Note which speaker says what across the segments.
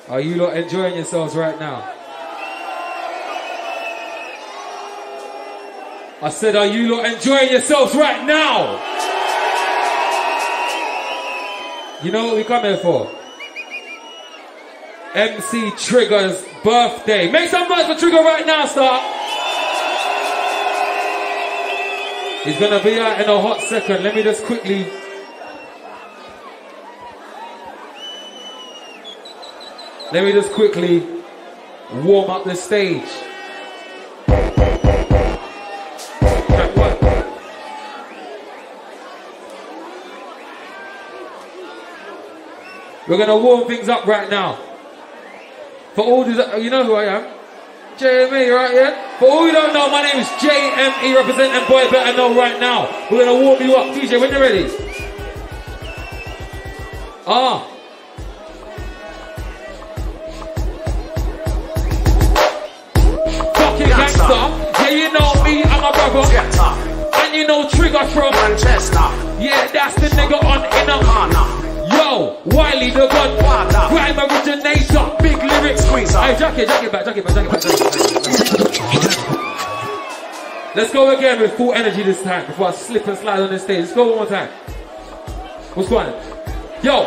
Speaker 1: Are you lot enjoying yourselves right now? I said, are you lot enjoying yourselves right now? You know what we come here for? MC Trigger's birthday. Make some noise for Trigger right now, Star. He's gonna be out in a hot second. Let me just quickly... warm up the stage. Track one. We're gonna warm things up right now. For all these, you know who I am? JME, right, yeah? For all you don't know, my name is JME, representing Boy Better Know right now. We're gonna warm you up. DJ, when you're ready. Fucking gangster. Yeah, you know me, I'm a brother. And you know Trigger from Manchester. Yeah, that's the nigga on Inner. Yo, Wiley the Godfather, grime originator, big lyric squeezer. Hey, jack it back. Let's go again with full energy this time before I slip and slide on this stage. Let's go one more time. What's going on? Yo,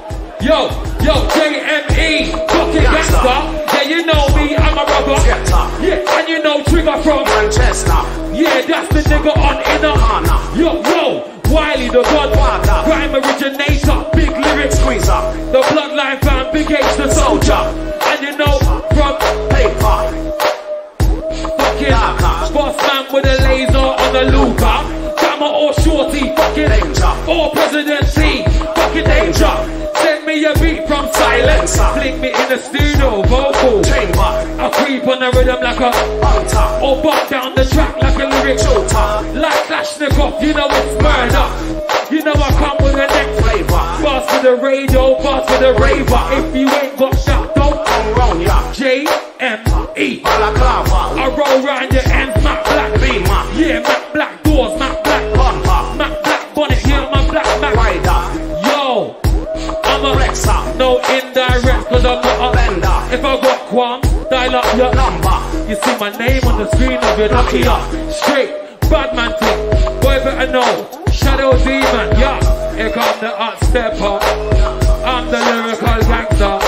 Speaker 1: JME, fucking gangster. Yeah, you know me, I'm a brother. Yeah, and you know Trigger from Manchester. Yeah, that's the nigga on Inner. Yo, Wiley the Godfather, grime originator, big lyric squeezer. The bloodline fan, Big H the soldier. And you know from paper, fucking boss man with a laser on the Luger. Gamma or Shorty, fucking danger. Or presidency, fucking danger. Send me a beat from silence. Fling me in the studio, vocal chamber. I creep on the rhythm like a hunter. Or bump down the track like a lyric shooter. Like Kalashnikov, you know it's murder. You know I come with a next flavor. Fast to the radio, fast to the raver. If you ain't got that, don't come round ya. JME Balaclava. I roll round your ends, Mac Black Beamer. Yeah, Mac Black doors, Mac Black bumper. Mac Black bonnet, yeah, my Black Mac rider. Yo, I'm a Rexer, no indirect, cause I'm not a bender. If I got qualms, dial up your number. You see my name on the screen of your Nokia. Straight, bad man thing, Boy Better Know. Shadow Demon, yeah. Here come the hot stepper. I'm the lyrical gangster.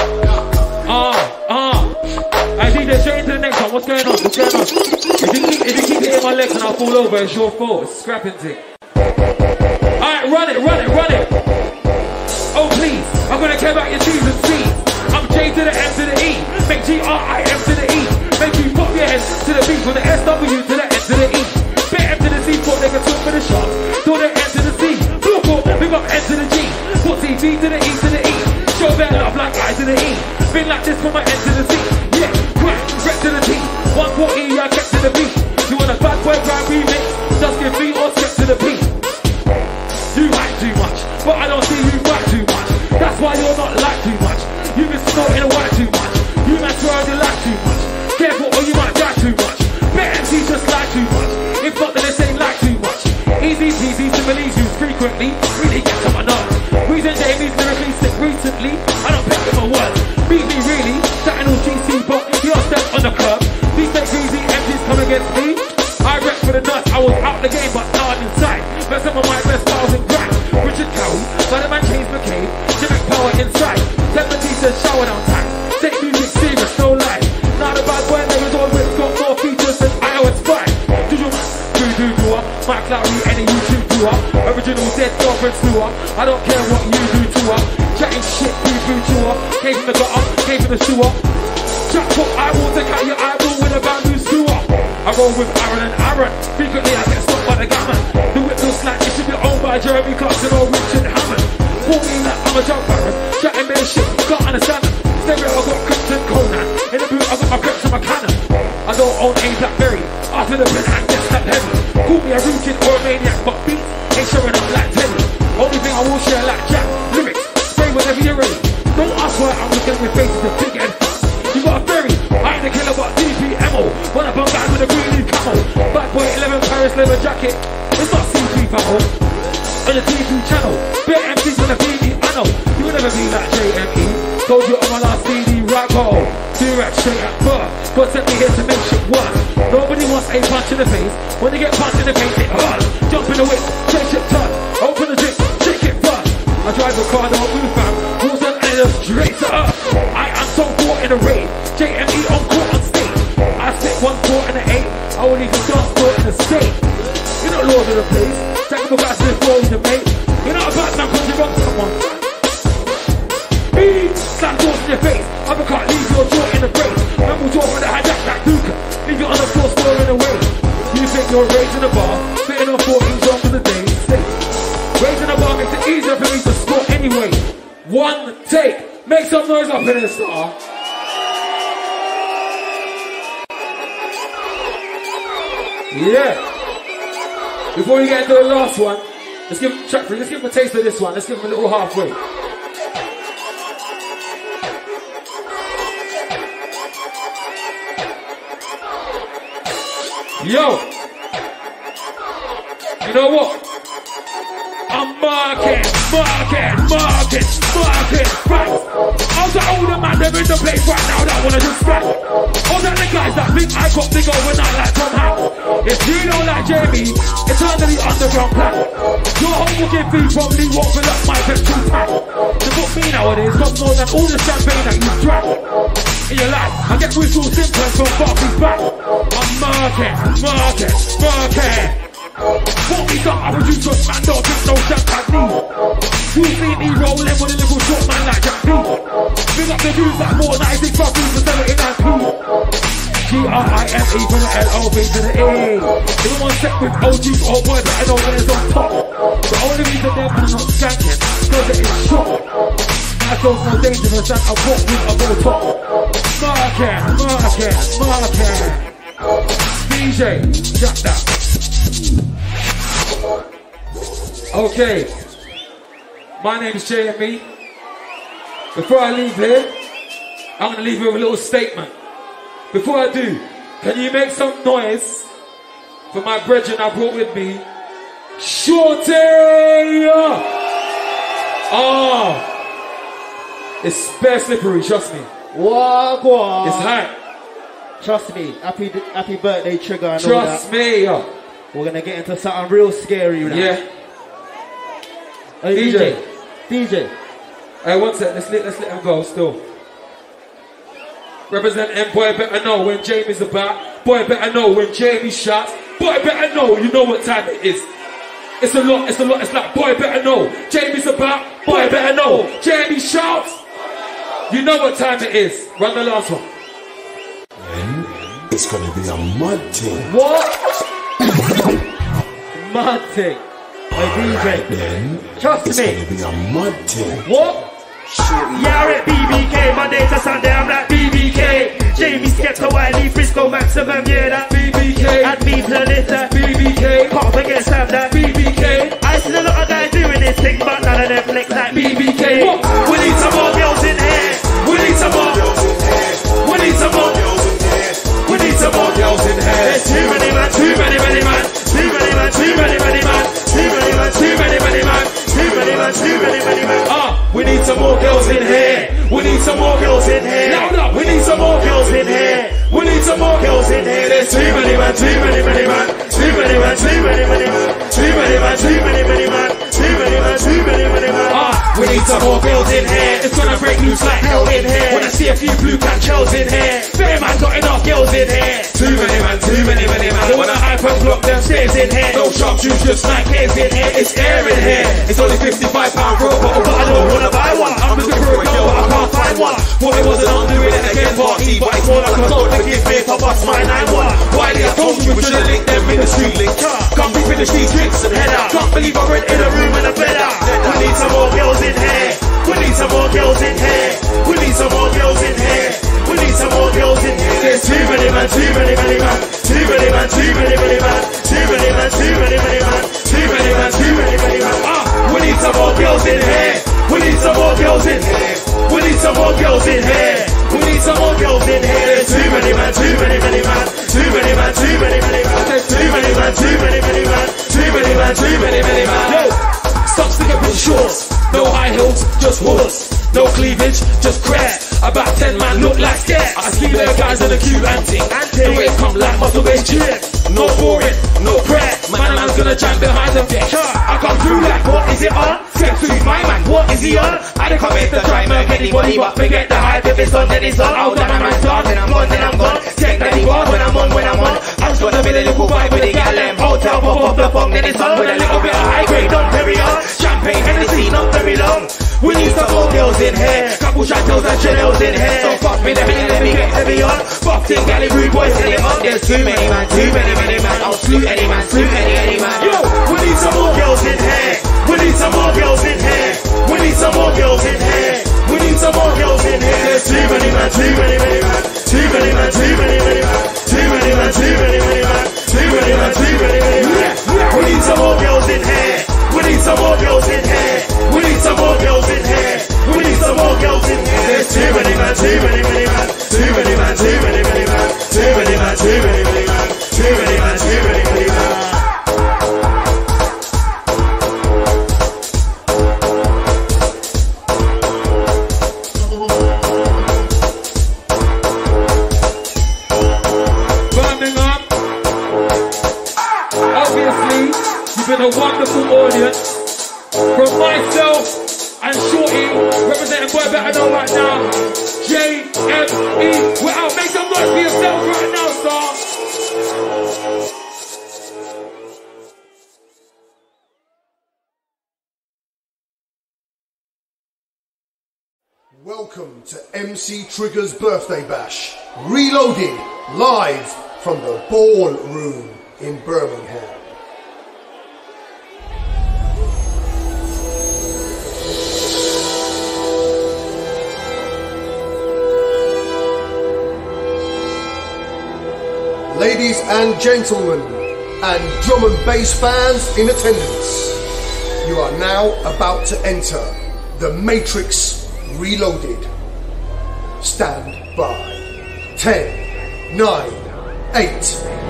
Speaker 1: I DJ straight into the next one. What's going on? If you keep hitting my legs and I'll fall over, it's your fault. It's scrapping thing. Alright, run it. Oh please, I'm gonna care about your T's and C's. I'm J to the M to the E. Make GRIM to the E. Make you pop your head to the B. From the SW to the N to the E. Bit M to the C, put nigga talk for the shots. Do the N to the C. Block up, big up N to the G. Put T to the E to the E. Show that love like I to the E. Been like this from my N to the C. Yeah, crack, rep to the T. 140, I get to the B. You want a bad boy grind remix? Just give me or step to the P. You like too much, but I don't see you like too much. That's why you're not like too much. You've been snorting a white too much. You mess around, you like too much. Careful or you might die too much. Bet MC just like too much. If not, then this ain't like too much. Easy peasy, similes used frequently. Really gets on my nerves. Reason Jamie's lyrically sick recently. I don't pick up my words. Beat me really, chatting all GC, but you're step on the curb. These fake greasy MCs come against me. I rep for the nuts, I was out the game, but now I'm inside. Met some of my best pals in grind. Richard Carroll, Spider-Man James McCabe, Jimmy Power inside. Temper teachers shower down time. Take music serious, no lie. Now the bad boy never always got more features than iOS 5. Do-do-do-do-up, Mike Lowry, any YouTube do-up. Original dead girlfriend slew-up. I don't care what you do to her. Chatting shit, boo-boo to her. Came from the gutter, came from the sewer. Chat put I will take out your eyeball with a bamboo skewer. I roll with Aaron and Aaron. Frequently I get stopped by the gammon. The whip looks like it should be owned by Jeremy Clarkson or Richard Hammond. Walking like I'm a jump baron. Chatting bare shit, can't understand them. Stereo, I got Crips and Conan. In the boot I got my Crips and my cannon. I don't own a Blackberry. After the pen and get slapped heavy. Call me a rooted or a maniac, but beats ain't showing up like Teddy. Only thing I will share like Jack. Lyrics, spray whenever you're ready. Don't ask why I'm looking with faces of big head. You got a ferry, I ain't a killer but DPMO. When I bump guys with a green leaf camo. Bad boy 11 Paris leather jacket. It's not CP famo. On the TV channel, bare MCs on the BD, I know. You will never be like JME. Told you on my last CD, right? cold. Do-rag straight at birth, but sent me here to make shit work. Nobody wants a punch in the face. When they get punched in the face, it hurts. Jump in the whip, change it turn. Open the drink, shake it first. I drive a car, don't move fam. Rules and endless, straight to earth. I am so caught in a raid. JME on court on stage. I sit 1 4 and an 8. I will leave the dance floor in a state. You're not lord of the place. Technical guys in the floor with the mate. You're not a bad man because you wrong someone. Slap doors in your face. Uppercut, leave your jaw in the brace. Memble jaw with a hijack like Luca. Leave you on the floor, snoring away. You think you're raising the bar, spitting on 14 on for the day. Stay. Raising the bar makes it easier for me to score anyway. One take. Make some noise up in this star. Yeah. Before we get into the last one, let's give him a taste of this one. Let's give him a little halfway. Yo, you know what? I'm marking facts. All the older man, they're in the place right now that wanna just scrap. All the guys that think I got big overnight like Tom Hanks. If you don't like Jamie, eternally underground plan. Your home will give me probably won't fill up my petrol tank. To book me nowadays cost more than all the champagne that you drank. In your life, I get whistles simples from Barclays back. I'm marking. Want me some other juice, just man, don't drink no champagne. You see me rolling with a little short man like Jack D. Big up the dudes like more 96 fucking for 79p. G-R-I-M-E from the L-O-V to the A. Everyone set with OGs or boys that I know when it's on top. The only reason them are not skanking, cause it is short. I feel more dangerous than a walk with a ball top. Marking. DJ, shut that. Okay, my name is JME. Before I leave here, I'm going to leave you with a little statement. Before I do, can you make some noise for my brethren I brought with me? Shorty! Oh, it's bare slippery, trust me.
Speaker 2: Wagwan.
Speaker 1: It's hot.
Speaker 2: Trust me, happy birthday Trigger and
Speaker 1: trust
Speaker 2: all that.
Speaker 1: Me.
Speaker 2: We're going to get into something real scary now.
Speaker 1: Yeah.
Speaker 2: Hey, DJ.
Speaker 1: Hey, one sec, let's let him go still. Represent M, boy better know when Jamie's about. Boy better know when Jamie shots. Boy better know, you know what time it is. It's a lot, it's like boy better know. Jamie's about, boy better know. Jamie shouts. You know what time it is. Run the last one.
Speaker 3: It's gonna be a mud thing.
Speaker 2: What? Mud thing. Hey DJ, trust me.
Speaker 3: It's gonna be a mud thing.
Speaker 2: What?
Speaker 4: Yeah, at BBK, Monday to Sunday, I'm like BBK. Jamie Skepta, Wiley, Frisco, Maximum, yeah, that BBK. Add me to the list, that BBK. Can't forget Sam, that BBK. I seen a lot of guys doing this thing, but none of them flex like BBK. What? We need some more girls in here. We need some more. We need some more. We need some more girls in here. There's too many man, too many man. Too many man, too many man. Too many man, too many man. Too many man, too many man. We need some more girls in here. We need some more girls in here. Loud up. We need some more girls in here. We need some more girls in here. There's too many man, too many man. Too many man, too many man. Too many man, too many man. Too many man, too many man. We need some more girls in here. It's gonna break loose like hell in here. When I see a few blue can shells in here. Fair man, got enough girls in here. Too many man, too many man. They wanna hyper block them stairs in here. No sharp shoes, just like hairs in here. It's air in here. It's only £55 for a bottle, but I don't wanna buy one. I'm looking for a girl, but I can't find one. Thought it wasn't on doing it again party, but it's more like a thought to give me if I bust my 9-1. Wiley, I told you we should've linked them in the street link. Can't be finish these drinks and head out. Can't believe I rent in a room and a bed out. We need some more girls in here. We need some more girls in here. We need some more girls in here. We need some more girls in here. There's too many man, too many man. Too many man, too many man. Too many man, too many man. Too many man, too many man. We need some more girls in here. We need some more girls in here. We need some more girls in here. We need some more girls in here. There's too many man, too many man. Too many man, too many man. There's too many man, too many man. Too many man, too many man. Yo, stop sticking with shorts. No high heels, just
Speaker 1: just wuss. No cleavage, just crap. About 10 man look like scat. I see the guys in the queue anting. The way come like muscle based chip. No boring, no crap. Man, man's gonna jam behind the bitch. I come through like, what is it on? Step through my man, what is he on? I don't come in to try murk anybody, but forget the hype. If it's on, then it's on. I'll done, I'm done. When I'm gone, then I'm gone. Take that one. When I'm on, I'm just gonna be a little vibe with the gal and hotel. Pop off the phone, then it's on. With a little bit of high grade, don't carry on. Champagne, Hennessy, not very long. We need some more girls in here. Couple Chantels and Chanels in here. So fuck me, let me get heavy on. Boxing, galley, rude boys, get it on. There's too many man, I'll salute any man, any man. Yo, we need some more girls in here. We need some more girls in here. We need some more girls in here. We need some more girls in here. There's too many man, too many man. Too many man, too many man. Too many man, too many man. Too many man, too many man. We need some more girls in here. We need some more girls in here. We need some more girls in here. We need some more girls in here. There's too many man, too many man. Too many man, too many man. Too many man, too many man. Too many man, too many man. Birmingham. Obviously, you've been a wonderful audience. From myself and Shorty, representing Boy Better Know right now, JME. We're out, make some noise for yourself right now, star.
Speaker 3: Welcome to MC Trigger's birthday bash. Reloaded live from the ballroom in Birmingham. Ladies and gentlemen, and drum and bass fans in attendance, you are now about to enter the Matrix Reloaded. Stand by. 10, 9, 8, 7,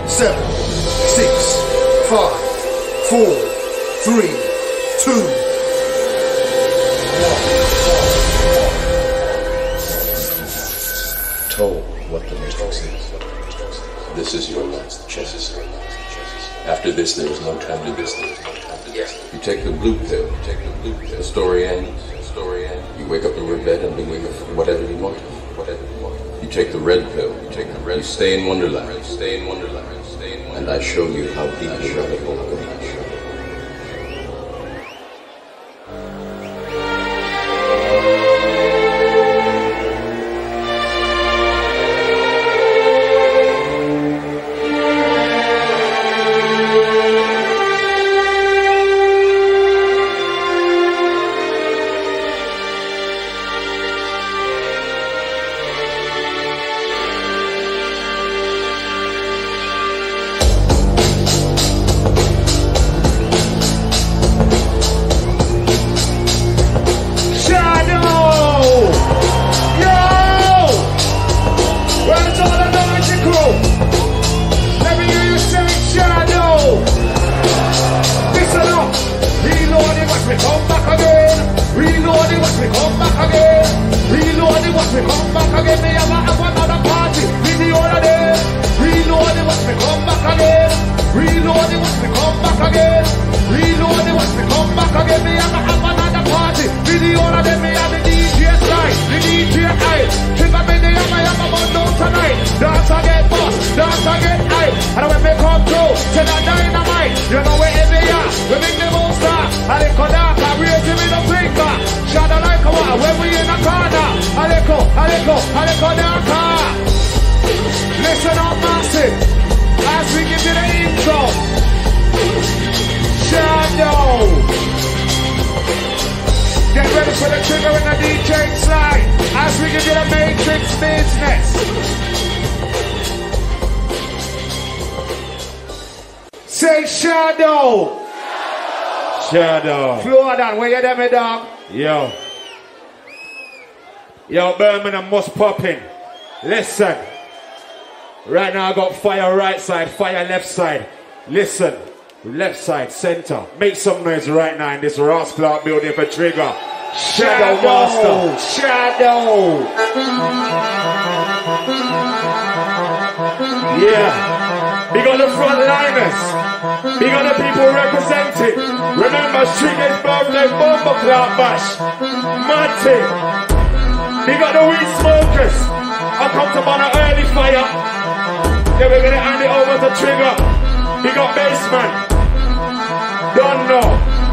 Speaker 3: 6, 5, 4, 3, 2, 1.
Speaker 5: Told what the Matrix is. This is your last chance. After this, there is no time to this. You take the blue pill. The story ends. You wake up in your bed and believe whatever you want. You take the red pill. You stay in Wonderland. And I show you how deep the rabbit hole goes.
Speaker 1: Shadow. Florida, where you there, me dog? Yo, Birmingham must pop in. Listen. Right now I got fire right side, fire left side. Listen. Left side, center. Make some noise right now in this Ross Clark building for Trigger.
Speaker 4: Shadow Master.
Speaker 2: Shadow.
Speaker 4: Yeah. Big on the frontliners. Big on the people representing. Remember Trigger's birthday bomber cloud bash. Matty. Big on the weed smokers. I come to burn an early fire. Then we're gonna hand it over to Trigger. Big up Baseman. Don't know.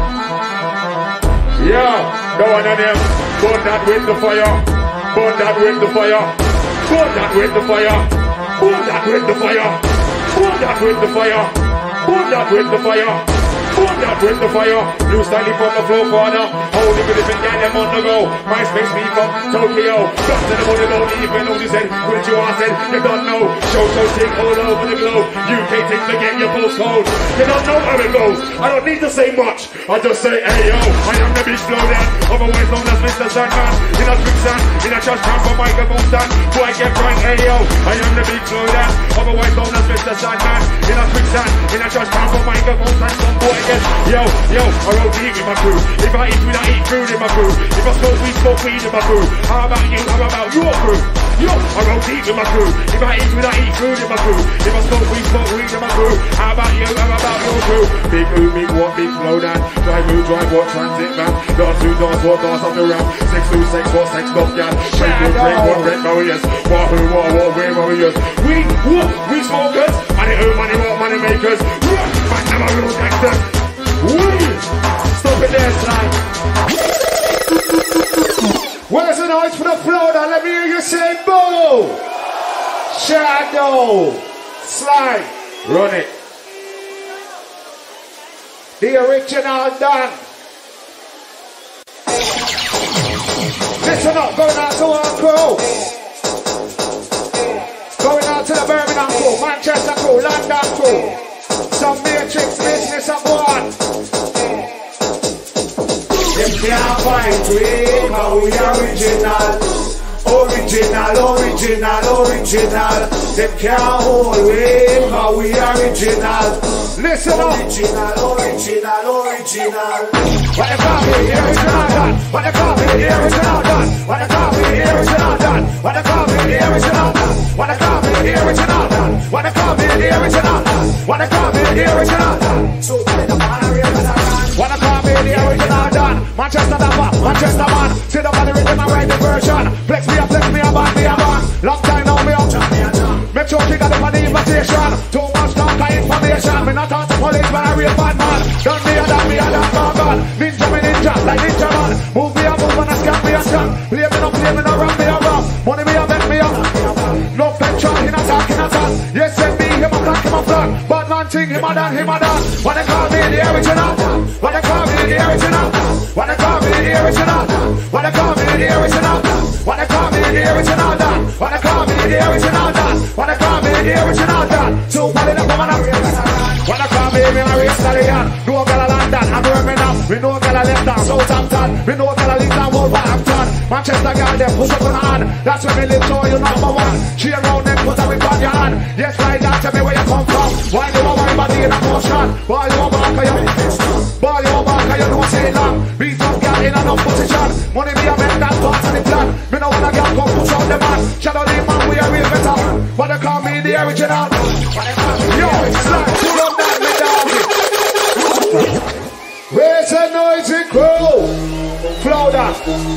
Speaker 4: Yeah, no one of them. Burn that with the fire. Burn that with the fire. Burn that with the fire. Burn that with the fire. Burn that with the fire. Burn that with the fire. Burn that with the fire. New style from the flow corner. Holy good if it get them on the go. MySpace me from Tokyo. Got to the money, don't even know this head. What you are said, you don't know. Show tick all over the globe. UK thing to get your postcode. You don't know how it goes. I don't need to say much. I just say, hey yo, I am the big slow down. Otherwise known as Mr. Sandman. In a quicksand, in a trash can for microphone stand. Boy get right, hey yo, I am the big slow down. Otherwise known as Mr. Sandman. In a quicksand, in a trash can for microphone stand. Some boy get, yo, I roll deep in my crew. If I eat food, I eat food in my crew. If I smoke weed in my crew. How about you, how about your crew? Yo, I roll deep in my crew. If I eat food, I eat food in my crew. If I smoke weed in my crew. How about you, how about your crew? Big who, big what, big slow down. Drive what, transit man. Dance who, dance what, dance up the ramp. Sex who, sex what, sex stop gal. Break what, break barriers. What who, what, where warriors. We smokers. Money who, money makers. Man, never real gangsters. Stop it there, slide.
Speaker 2: Where's the noise for the flow? Now let me hear you say boo. Shadow. Slide.
Speaker 4: Run it.
Speaker 2: The original done. Listen up, going out to our crew. Going out to the Birmingham crew, Manchester crew, London crew. Some Matrix business at one. Them can't fight we, but we original. Original. Them can't hold we, but we original. Listen up. Original. What the copy, the original done. What the copy, the original done. What the copy, the original done. What the copy, the original done. What the copy, the original done. What the copy, the original done. What the copy, the original done. So what the copy, the original done. Manchester man. Sit up on the rhythm and write the version. Flex me up, band me a man. Long time now me up. Make sure you got up on the invitation. Too much talk of information. Me not talk to police, but I real bad man. Done me a bad. Ninja, like ninja man. Move me a move and I scan me a scan. Play me no run me a rum. Money me a bet me a. No pension, in a talk. Yes, send me him a plan. Bad man thing, him a done. When they call me the original. When they call me the original. When they call me the original. When they call me the original. When they call me the original done. When they call me the original done. When they call me the original done. So what did I come on? When they call me a real stallion. No girl a London, I'm Birmingham. We know girl a left down Southampton. We know girl a leave down Wolverhampton. Manchester girl them push up on her hand. That's when we live show you number one. She around them put her with on your hand. Yes, like that, tell me where you come from. Why you want my body in a motion? Ball you back, you know say long. Beat up girl in an opposition. Money me a make that part of the plan. Me know when a girl come push out the man. Shadow the man, we are real better. What they call me the original. Yo, slide, pull up that me down. Where's the noisy crew? Flow that.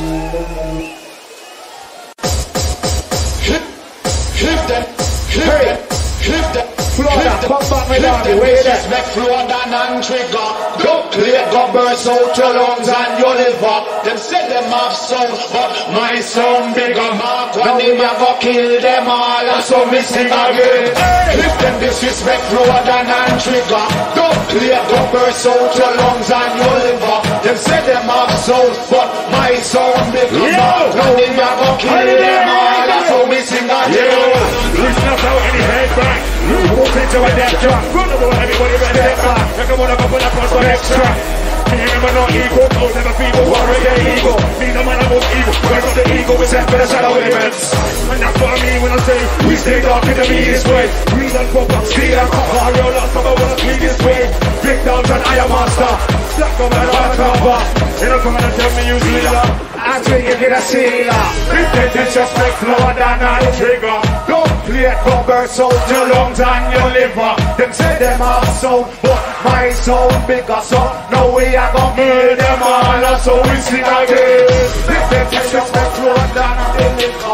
Speaker 2: Hit that. Flow that. Come back me down. Where you there?
Speaker 6: Make flow down and trigger. Don't clear, go burst out your lungs and your liver. Them say them have sound, but my sound bigger. Mark when they go kill them all, and so me sing again. If them disrespect flow down and trigger. Don't clear, go burst out your lungs and your liver. Them say them have sound, but my sound bigger. Mark when they go kill them all, and so me sing again.
Speaker 4: Listen up out any head back. Move it to a death drop. Run the road, everybody ready to get back. Make a wanna go for the first one extra. Me and no ego, no never people worry their ego. Me no man about ego, work on the ego, we set for the shadow elements. And that's what I mean when I say, we stay dark in the meanest way. We don't fuck up, steal and cover, our real lost, but I wanna clean this way. Big dogs and I am master, black over and white cover. You don't come and tell me you leader. I think you get a sealer. This just make flower than a trigger. Don't play it, go burst out your lungs and your liver. Them say them have sound, but my sound bigger. So now we are gonna kill them all, so we sing again. This just make flower than a liver.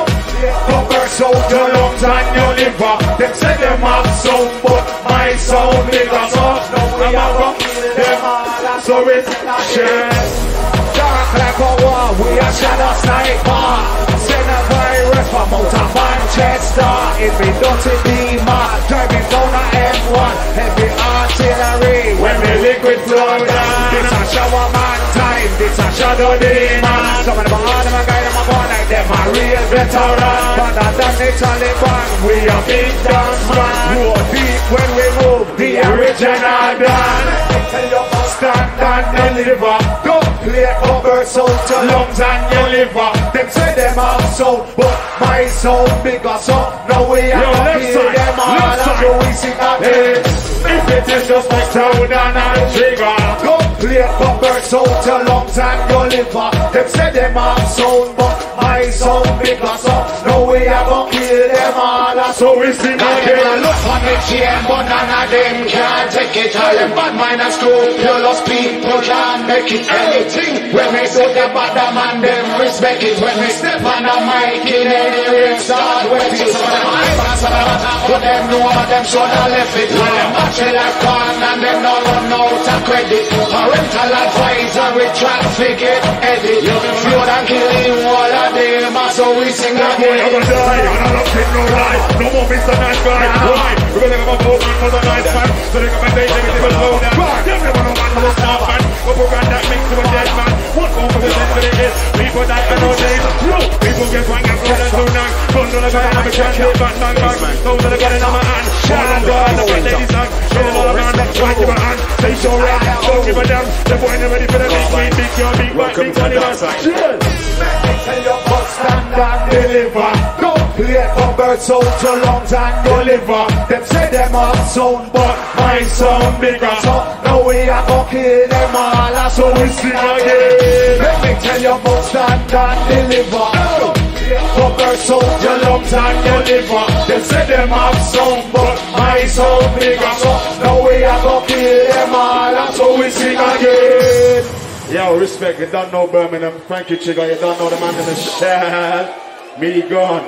Speaker 4: Go burst out your lungs and your liver. Them say them have sound, but my sound bigger. So now we are gonna kill them all, so we sing again. Dark like a war, we are shadow sniper. Send a virus from out of Manchester. If we don't be mad, driving down a M1. Heavy artillery when we liquid flow down. This a shower man time, this a shadow demon. Some of them are hard, them a guide, them a born like them a real veteran. But than the Taliban, we are big dance man. Roar deep when we move, the original Dan. Stand and deliver. Don't play over out your lungs and your liver. Them say them have sound, but my sound bigger. So now we are gonna kill them all, so we sing again. If it is just like sound and a trigger. Don't play over out your lungs and your liver. Them say them have sound, but my sound bigger. So now we are gonna kill them all, so we sing again.
Speaker 6: Look on the chain, but none of them can take it. All them bad mind and scrupulous people can't make it. Anything when we say the bad man, them respect it. When we step on the mic in any ring, start with it. Some of them hyper, some of them but them know them shoulda left it. When them actually like corn and them no run out of credit. Parental advisor with traffic it, edit. Flood and kill you all of them, so we sing again.
Speaker 4: I'm gonna die, and I'm not taking no lie. No more Mr. Nice Guy. Why? We're gonna have a vote for the nice man. So they come and say everything will go down. Them never know man who's not man. But we're gonna that mix to a dead man. What over the end of the hit? People die for no days. People get one and good and so now. Gun to the gun and I'm a chance to bang bang bang. Those that are got in my hand. Shall and go and the fat ladies on. Show all around. Try to my hand. Say so right. Don't give a damn. The boy not ready for the big queen. Big your big white big money man. Cheers.
Speaker 6: Tell your butt stand and deliver. Don't play for birds out your lungs and your liver. Them say them have sound, but my sound bigger. So now we are gonna kill them all, so we sing again. Let me tell your butt stand and deliver. Don't play for birds out your lungs and your liver. Them say them have sound, but my sound bigger. So now we are gonna kill them all, so we sing again.
Speaker 4: Yo, respect, you don't know Birmingham. Thank you, Chigga. You don't know the man in the shell. Me gone.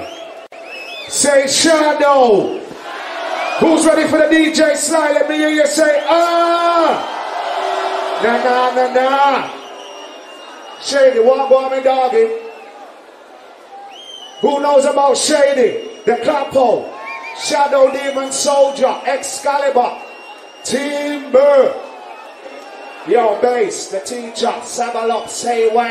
Speaker 2: Say Shadow. Who's ready for the DJ slide? Let me hear you say, ah. Nah, nah, nah, nah. Shady, what go on me doggy? Who knows about Shady? The Clappo, Shadow Demon Soldier, Excalibur, Timber. Yo, bass, the teacher, saddle up, say when.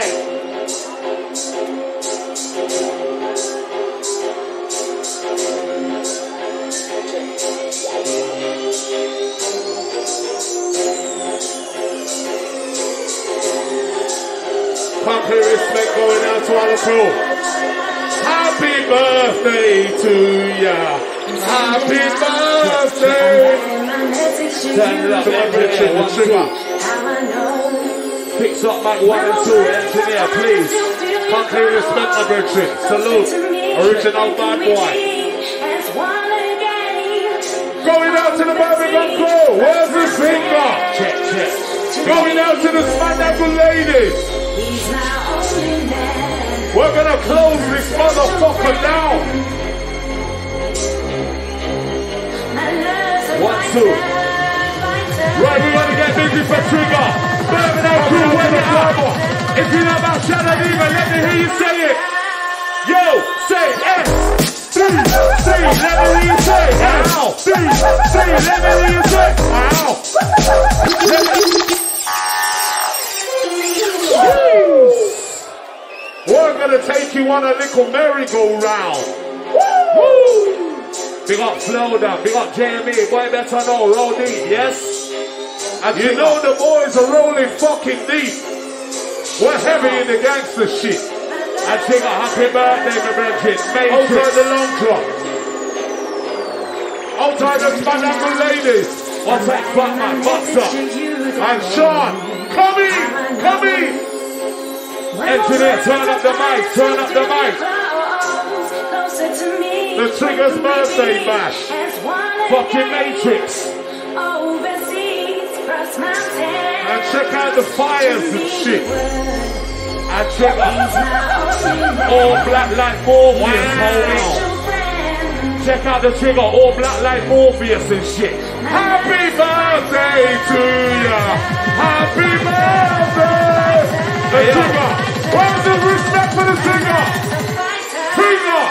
Speaker 4: Complete respect going out to all the crew. Happy birthday to ya. Happy birthday. Turn it up, everything, one trigger. Picks up back 1 and 2, engineer, please. Complete respect, my brethren. Salute. Original bad boy. Going out to the Birmingham crew. Where's the singer? Check, check. Going out to the Spandacle ladies. We're gonna close this motherfucker down. 1, 2. Right, we're gonna get busy for Trigger. Birmingham crew, where the hell? If you know about Shadow Demon, let me hear you say it. Yo, say S. C, let me hear you say ow. C, let me hear you say ow. We're gonna take you on a little merry-go-round. Woo!
Speaker 1: Big up Slowdown, big up JME, boy better know, roll deep, yes? And you know the boys are rolling fucking deep. We're heavy in the gangster shit. And sing a happy birthday, my brethren. Outside the long drop. Outside the Spanacle ladies. What's that Batman, Boxer? And Sean, come in. Engineer, turn up the mic. The Trigger's birthday bash. Fucking Matrix. And check out the fires and shit. And check out all black like Morpheus, homie. Check out the Trigger, all black like Morpheus and shit. Happy birthday to ya. Happy birthday. The Trigger. Where's the respect for the Trigger? Trigger.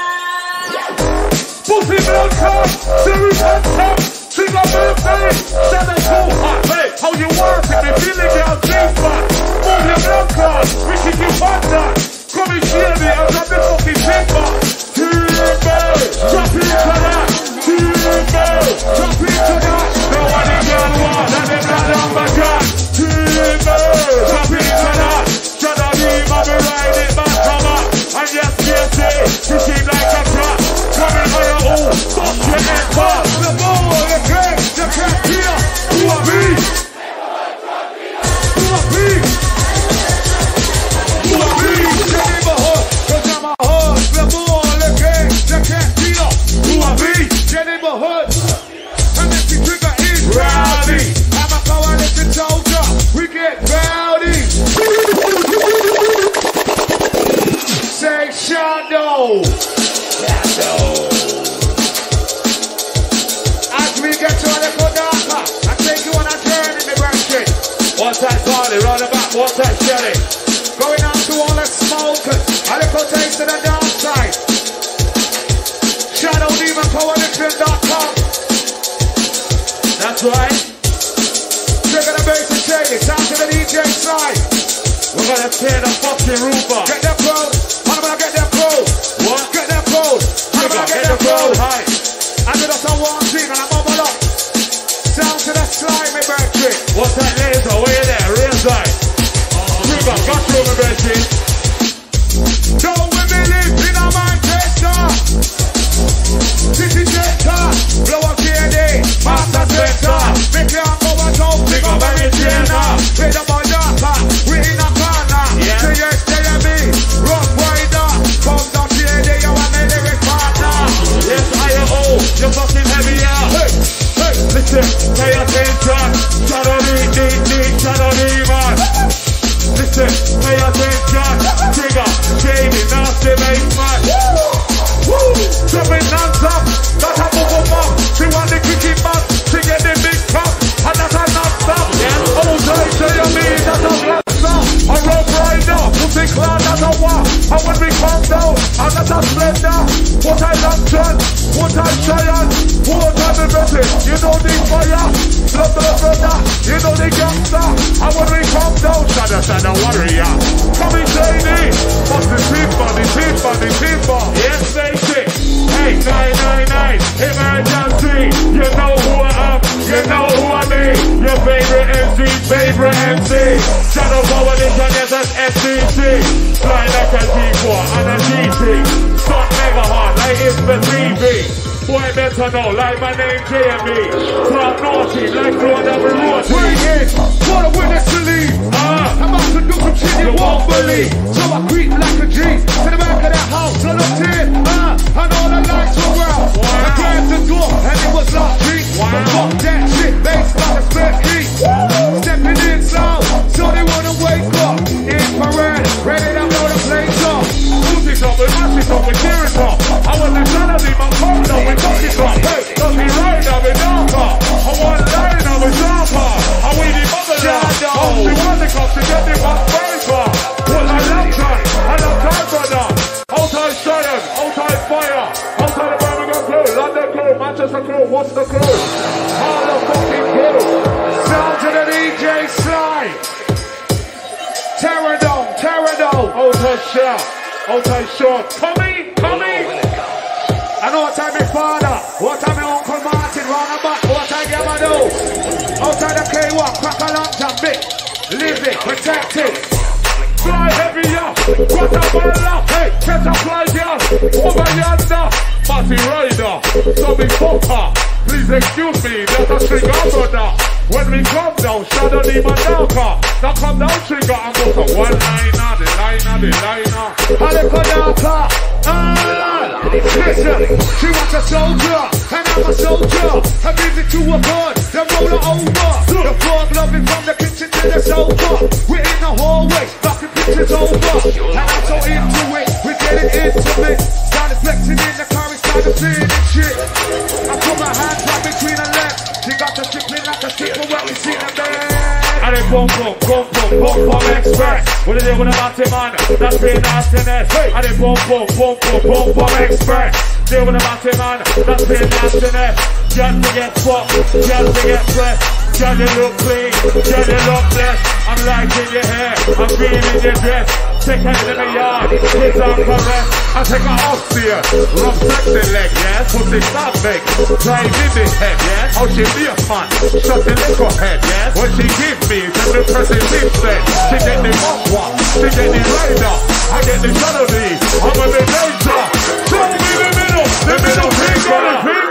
Speaker 1: Pussy blood cup, series head top, Trigger birthday, that ain't so hot, hey, how you want it, me feeling girl J-Spot, move your blood clot, we keep you hot that, come and share me, I'll drop the fucking Timber, drop into that, drop into that, nobody can walk, and them not on my God, drop into that, shut up, I'll be riding back, come on, and yes, she seem like a trap. Coming higher, oh, fuck your head, fuck the ball, the can't hear. Who are we? The neighborhood, cause I'm a hood. The ball, the can't hear. Who are we? The neighborhood. And if the Trigger is rowdy, I'm a powerless soldier. We get rowdy. Say shadow. As we get to a little darker, I take you on a journey, my branches. What's that Charlie? Round the back, what's that Shelly? Going out to all the smokers, a little taste of the dark side. ShadowDemonCoalition.com. That's right. Trigger the bass and shade it, down to the DJ side. We're gonna tear the fucking roof off. Get them clothes, I'm gonna get them clothes. What? Get them clothes. Get the road high. I did us a one thing and I bubble up. Down to the slime, my birthday. What's that laser? Where you there? Real side. Trigger, got through my birthday. Don't we believe in a Manchester? City Center, blow up KD, Master Center. Make your go and don't pick up any trainer. With the Bonaka, we in a corner. Say yes, JME, rock rider. Come down KD, you want the lyric partner. Yes, I.O., you're fucking heavy, yeah. Hey, listen, pay attention. Shadow man. Listen, pay attention. Trigger, Jamie, nasty bass man. Jumping non-stop, that's a bubble. She want the cricket ball, she get the big cup, and that's a non-stop. Outside, JME, that's a blaster. A rope rider, pussy clown, that's a walk. And when we come down, and that's a splendor. What I lantern, what I giant, what I the better. You know the fire, love the brother, you know the gangster. And when we come down, shadow warrior. Coming shady, what's the timber? Yes, baby. Hey, 999, emergency. You know who I am, you know who I mean. Your favorite MC. Shadow Coalition, yes, that's FCC. Fly like a G4 and a GT. Stunt mega hard like it's the TV. Boy better know, like my name JME. Talk naughty, like Lord of the Road. We're in, for the winners to leave. I'm about to do some shit you won't believe. So I creep like a G to the back of that house. I looked in, and all the lights were out. I grabbed the door, and it was locked deep. But fuck that shit, bass got a split heat. Stepping in slow, so they wanna wake up. Infrared, ready to blow the place up. Music up, we mash it up, we tear it up. I want the Saturday, my phone up, we touch it up. Hey, don't be right now, we darker. I want line now, we sharper. I we the mother now. She want the cops to get the back paper. Well, I love time, brother. Outside Science, outside fire. Outside the Birmingham crew, London crew, Manchester crew, what's the crew? All the fucking crew. Sound to the DJ slide. Terradome. Outside shot. Coming. I know what time my father.
Speaker 2: Outside the K1, crack a long jump, big. Live it, protect it. Fly heavy, yo. What a ball, hey, catch a fly, girl. Over yonder, Matty Rider, so big fucker. Please excuse me, there's a trigger, brother. When we come down, shadow the darker. Now come down, trigger, and go for one liner, the liner. And they put darker. Listen, she wants a soldier, and I'm a soldier. I give it to a bird, then roll her over. The frog loving from the kitchen to the sofa. We're in the hallway, knocking pictures over. And I'm so into it, we're getting intimate. Started flexing in the car, it's started feeling shit. I put my hands right between her legs. She got the tipping like a skipper when we see the bed. And then boom, express. What is it with a Matty man? That's being nastiness. And then boom, express. Deal with a Matty man, that's being nastiness. Just to get fucked, just to get pressed. Just to look clean, just to look blessed. I'm liking your hair, I'm feeling your dress. Take her in the yard, kids on caress. I take her off here, rough sexy leg, yes. Pussy stop big, drive in the head, yes. Oh, she be a fun, shut the liquor head, yes. What she give me, then the person lives said. She get the mock one, she get the rider. I get the melody, I'm a bit later. Show me the middle finger.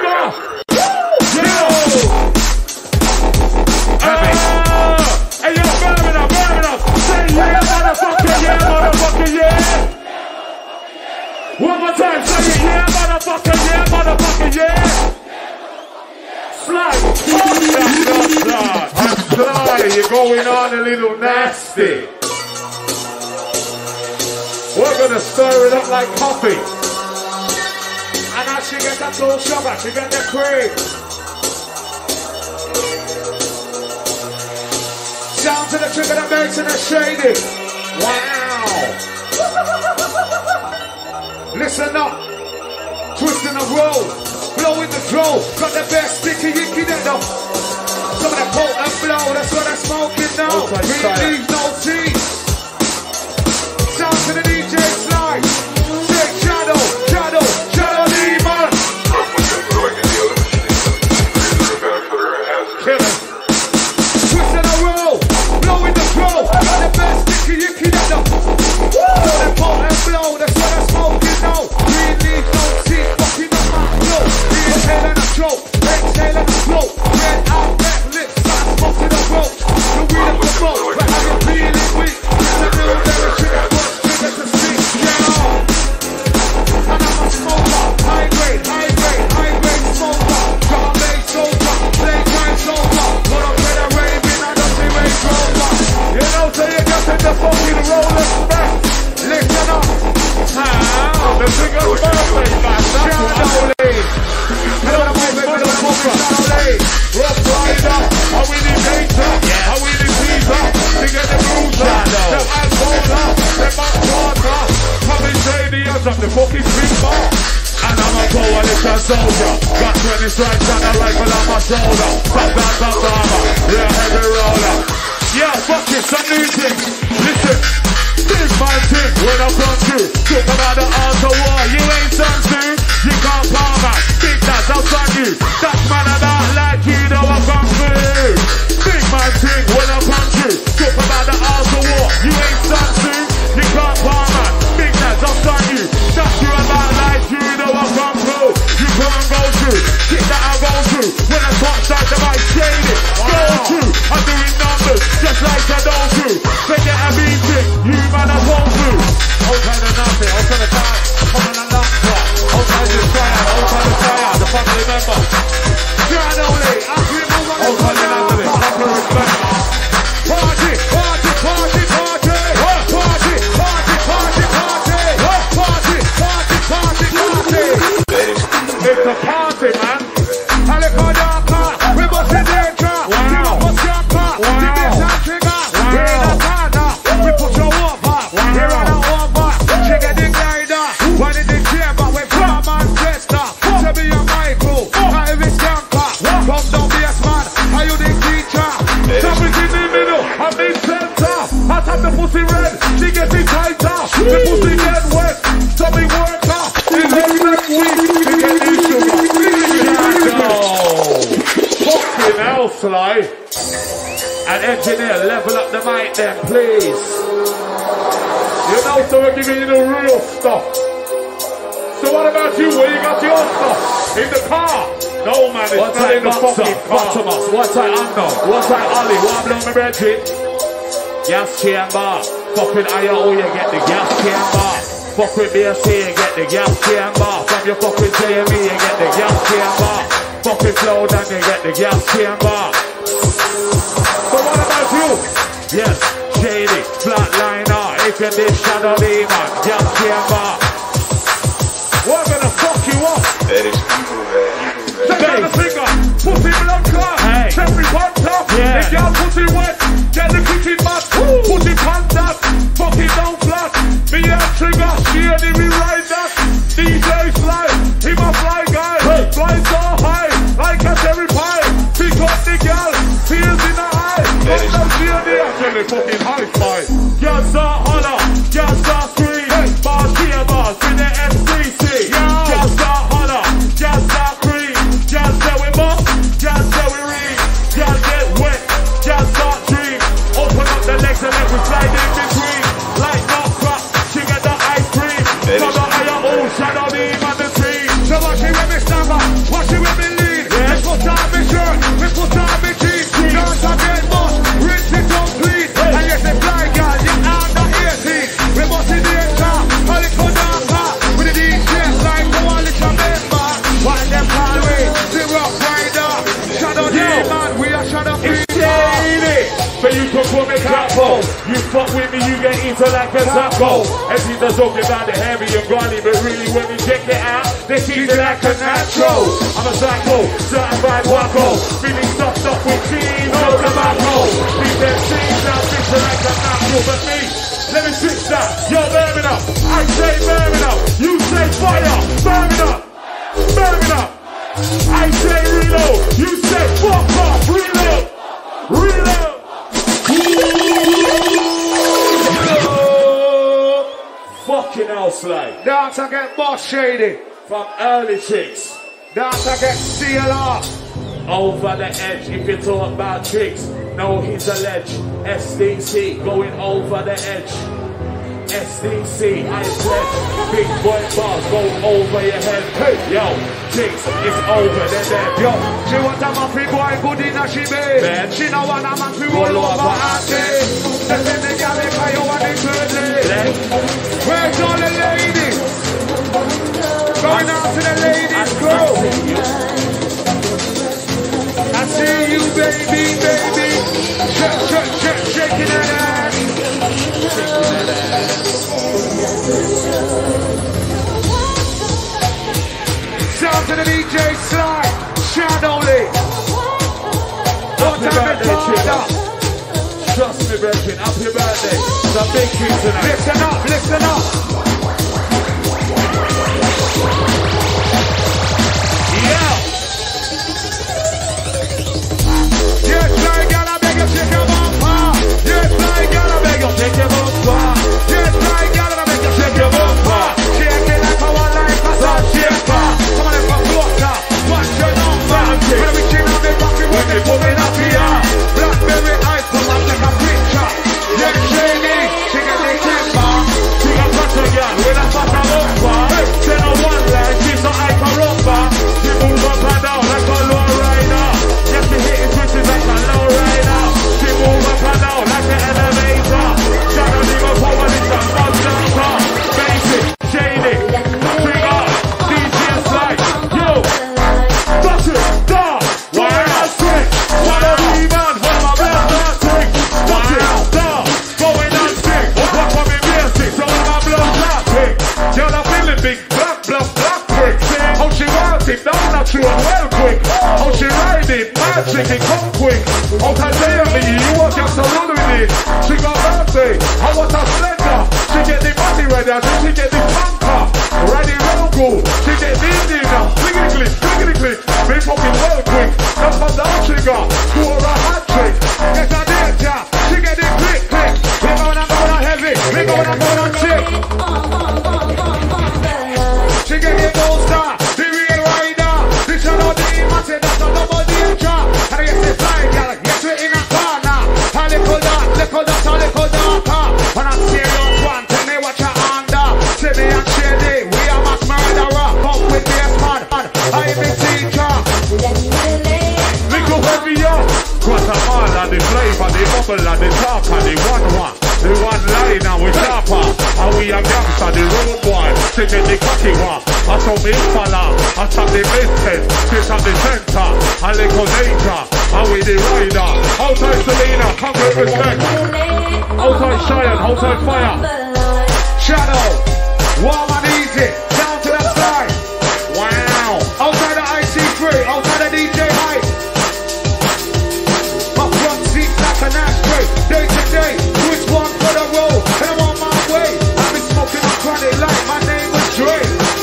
Speaker 2: Hey, yo, burn it up. Say yeah, motherfucker, yeah. One more time, say it, yeah, motherfucker, yeah. Slide, I'm sorry, you're going on a little nasty. We're gonna stir it up like coffee. And now she gets that little sugar, she gets the cream. Down to the trigger that makes it a shady. Wow. Listen up. Twisting the roll. Blowing the throw. Got the best sticky icky that know. Some of that potent blow. That's what I'm smoking now. We leave no tea. Down to the DJ slide. Take shadow demon. Kill him. Twisting the roll. Blowing the throw. Got the best sticky icky that know. That potent blow. That's what I'm smoking now. We leave no tea. Fucking up my flow. Inhale and a choke. Exhale and a float. Red out, red lips. Start smoking the road. The weed of the road. But how you feeling weak? It's a new direction that works. Trigger to speak. Yeah. And I'm a smoker. High grade smoker. Got a main soldier. Play time soldier. Got a better raving. I don't see Range Rover. You know, so you got in the fucking roller back. Listen up. The trigger's birthday back. Shadow Rough rider, I win the data, I win the teaser, to get the bruiser, the alcoholer, the backwater, coming shady as I'm the fucking finger. And I'm a coalition soldier, got 20 stripes and a rifle on my shoulder, top armor, real heavy roller. Yeah, fuck it, some new things, listen, big man thing, when I come through, talk about the art of war, you ain't done soon, you can't palm out, big that's outside you, that's man and I like you know I come through. Big man thing, when I come through, talk about the art of war, you ain't done soon, you can't palm out, big that's outside you, that's you about like you know I come through, you come and go through, shit that I go through, when I touch that the mic shaded, go through, I'm doing numbers, just like I don't do, forget a meeting, you man I won't do. Outside the nothing, outside the time, come on and knock her, outside the fire, the family member. God only, I feel no one outside the nothing, proper respect. Party, party, party, party, party, party, party, party, party, party, party, party. It's a party, man. I look on your car, we must be danger. You must your car, the best and trigger. We're in a corner, we put your over. We're on a over, she get the glider. One in the chair, but we're from Manchester. To be a Michael, I have a scamper. Come down, be a man, are you the teacher? Somebody's in the middle, I'm in center. I tap the pussy red, she gets it tighter. The pussy get wet, so we work her. In the next week, we get the sugar. Fucking hell.
Speaker 1: else, like. And engineer, level up the mic then, please. You know, so we're giving you the real stuff. So what about you? Where you got your stuff? In the car? No, man, it's not in the fucking car. What's I unknown? What's I Ollie? What I'm blowing my Bridget? Gas chamber. Fucking IO, you get the gas chamber. Fuck with BSC, you get the gas chamber. From your fucking JME, you get the gas chamber. Fucking flow down, you get the gas chamber. So what about you? Yes, Shady, Flatliner, if you did Shadow Demon, gas chamber. We're gonna fuck you up.
Speaker 7: That is evil, man.
Speaker 1: Check out the finger, pussy blanca, every panta, the girl pussy wet, get the kitchen mat, pussy panta, fucking down flat, me and trigger, she and me ride that, DJ fly, he my fly guy, fly so high, like a cherry pie, pick up the girl, tears in the eye, up down she and the actually fucking high five, girl start holler, girl start scream, bars here bars, in the FCC, girl start holler, girl start cream, girl say we bust, girl say we read, girl get wet, girl start dream, open up the legs and let we slide in between, like no crap, she get the ice cream, come on to your own shadow beam on the tree. So watch it with me stammer, watch it with me lead, let's put on me shirt, let's put on me jeans, girls are get bust, rinse it complete, and yes the fly girl, you're under 18, we must in the car, a little darker, with the DJ like no one little member, while them call we, the rock rider, shadow demon, we are shadow free. But you can put me capo. You fuck with me, you get eaten like a taco. And see the talking about the heavy and grimy, but really when we check it out, they treat it like a natural. I'm a psycho, certified wacko, feeling stuffed up with cheese, no tobacco. These them things now picture like a natural, but me, let me switch that. You're burning up, I say burning up, you say fire, burning up, burning up. I say reload, you say fuck off, reload, reload. Fucking hell, Slay.
Speaker 2: Dance I get boss shady.
Speaker 1: From early chicks.
Speaker 2: Dance I get CLR.
Speaker 1: Over the edge, if you talk about tricks. No, he's a ledge. SDC, going over the edge. SDC, I pledge. Big boy bars go over your head. Hey, yo, chicks, it's over the dead.
Speaker 2: Yo, she want a muffy boy good in a she bed. She no want a man to roll over her day. They send the girl if I want the third leg. Where's all the ladies? Going out to the ladies crew. I see you baby, baby. Shaking that ass. Shout to the DJ Slide, Shadowly.
Speaker 1: Happy birthday, trust me, brethren, happy birthday. It's a big treat tonight.
Speaker 2: Listen up, listen up.
Speaker 1: Yeah.
Speaker 2: Yes, I gotta beg you, shake your bumper. Yes, I gotta beg you, shake your bumper. Yes, I gotta beg you, shake your bumper. Shake it like a one like a sun shaker. Come on, let's go closer. What's your number? When we chin on the coffee, when they put me up here. Blackberry ice, come on, take a picture. Yes, shady, she get the temper.
Speaker 1: She got touch again with a fat rumba. Say no one line, she's no eye for rumba. She move up and down like a low rider. Yes, she hit it switches like a low rider. She move up and down like an elevator. Shadow Demon power is a monster. Basic, shady, trigger, DJ Slide. Yo, touch it, down. Wild and quick. Shadow Demon, hold my belt and quick. Touch it, down. Going on quick. Walk on me basic, so my blood black quick. Girl, I'm feeling big, black quick. How she want it, down natural, well quick. How she ride it, magic, it come quick. Out of there, me, you walk just a run with it. She got birthday, I want a slender. She get the body ready, and then she get the bunker. Ready, roll go. She get the Indian now. Clickety click. Me fucking well quick. That's from the trigger. Do her a hat trick. Get a danger. She get the click. We gonna heavy. We gonna chick. She get the poster. The real rider. The shadow demon. Say that's a double danger. And I get the fly.
Speaker 2: the bubble and the talker, the one. The one line and we sharper. And we a gangster, the road boy. Singing the cocky one. I saw me fella. I saw the business. Sit at the center. A little danger. And we the rider. Outside Selena, come with respect. Outside Cheyenne, outside Fire. Shadow. Warm and easy. Down to that side. Wow. Outside the IC3. Outside the DJ Hype. My front seat's like an ashtray. Day to day. Which one for the road? And I'm on my way. I've been smoking a chronic light. My name is Dre.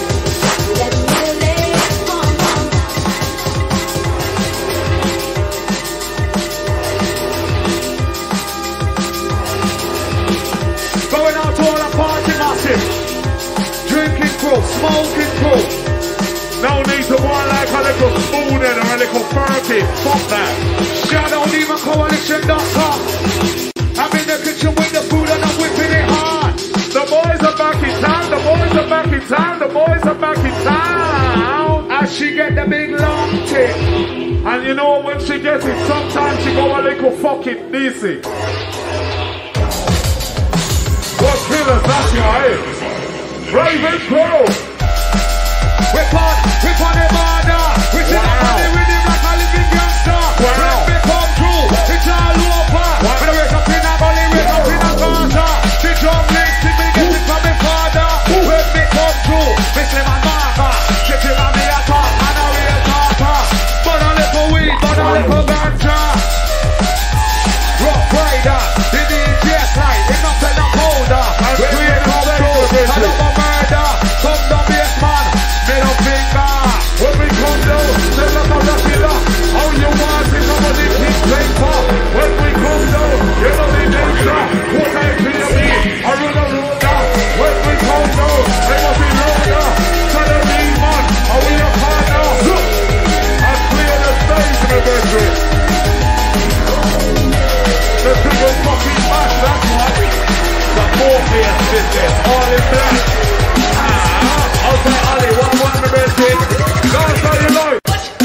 Speaker 2: Going out to all the party massive. Drinking crew, smoking crew. No need to want like a little spoon and a little Fergie. Fuck that. Shadow even coalition.com. I'm in the kitchen with the food and I'm whipping it hard. The boys are back in town. The boys are back in town. The boys are back in town. As she get the big long tip. And you know when she gets it, sometimes she go a little fucking DC. What killers, that's right. Raven Crow. Whip on the border. We should have money with him like a living gangster. When we come through, it's all over. When I wake up in a gully, wake up in a Gaza. The drum links, the biggest from my father. When we come through, it's in my marker. Get him on me a talk, and a real talker. But a little weed, but a little ganja. Rough Rider, the DJ side, enough and a powder. When we come through, I love a murder. Come down, bass man. Middle finger. When we come down, they look at the killer. How you want it, somebody keep playing for. When we come down, you know the danger. What I feel me, I run a roller. When we come down, they must be roller. Tell them me, man, are we a partner? I clear the stage in the bedroom. The biggest fucking match, that's what. The Morpheus business, all in black. Outside Ali, one the best thing. Go outside your life.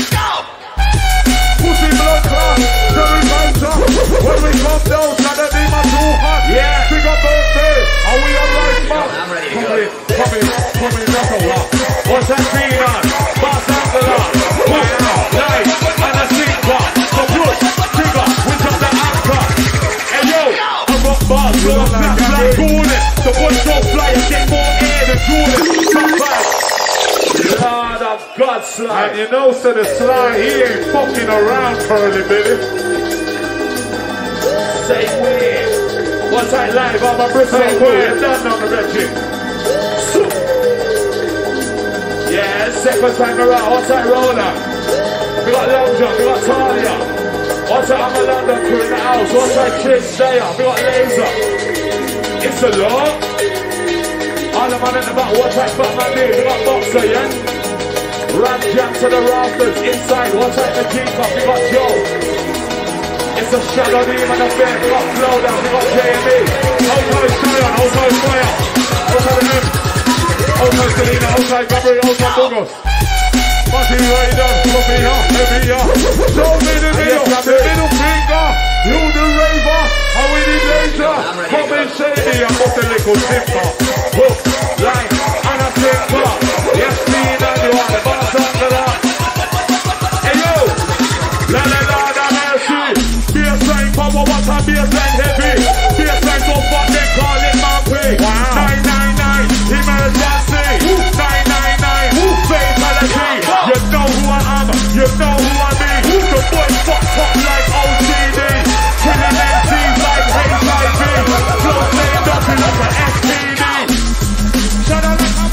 Speaker 2: Pussy blood clot, very counter. When we come down, Saturday my too hot. Yeah. Big up birthday, are we on life, man? I'm ready to go. Come in, that's a lot. What's that thing on? Boss after that. Light, and a sinker. So push, trigger, we drop the anchor. Hey yo, I rock bars, so I'm snap like cooling. The boys don't fly and get more air than Jordan. Lord of God, Sly. And you know, so the Sly, he ain't fucking around, Curly Billy. Say weird. What's that live on my Bristol weird? Done on the Reggie. Yeah, second time around. What's that roller? We got Lounge Up, we got Talia. What's that I'm a London crew in the house? What's that Kid Stayer? We got Laser. It's a lot. All the man in the back, what's that Batman name? We got Boxer, yeah? Ram jam to the rafters, inside, what's that the G-Cup? We got Joe. It's a Shadow Name and a bed, we got Flow Down, we got JME. Outside Cheyenne, outside Fire. Outside the M. Outside Selena, outside Gabriel, outside Bogos. Matty Rider, Sophia, Evia. Show me the middle finger. You the raver, how we the danger. Come in shady and put a little timber. Hook, line, and a timber. Yes, me and you are the boss of the lot. Hey yo, la la la la mercy. Baseline power, what a baseline heavy. Baseline so far they call it Mappy. 999, emergency. 999, fatality. You know who I am, you know who I be. The boy fucked up like OCD. Killing MCs like HIV. Flow playing up like an STD. Shut up like a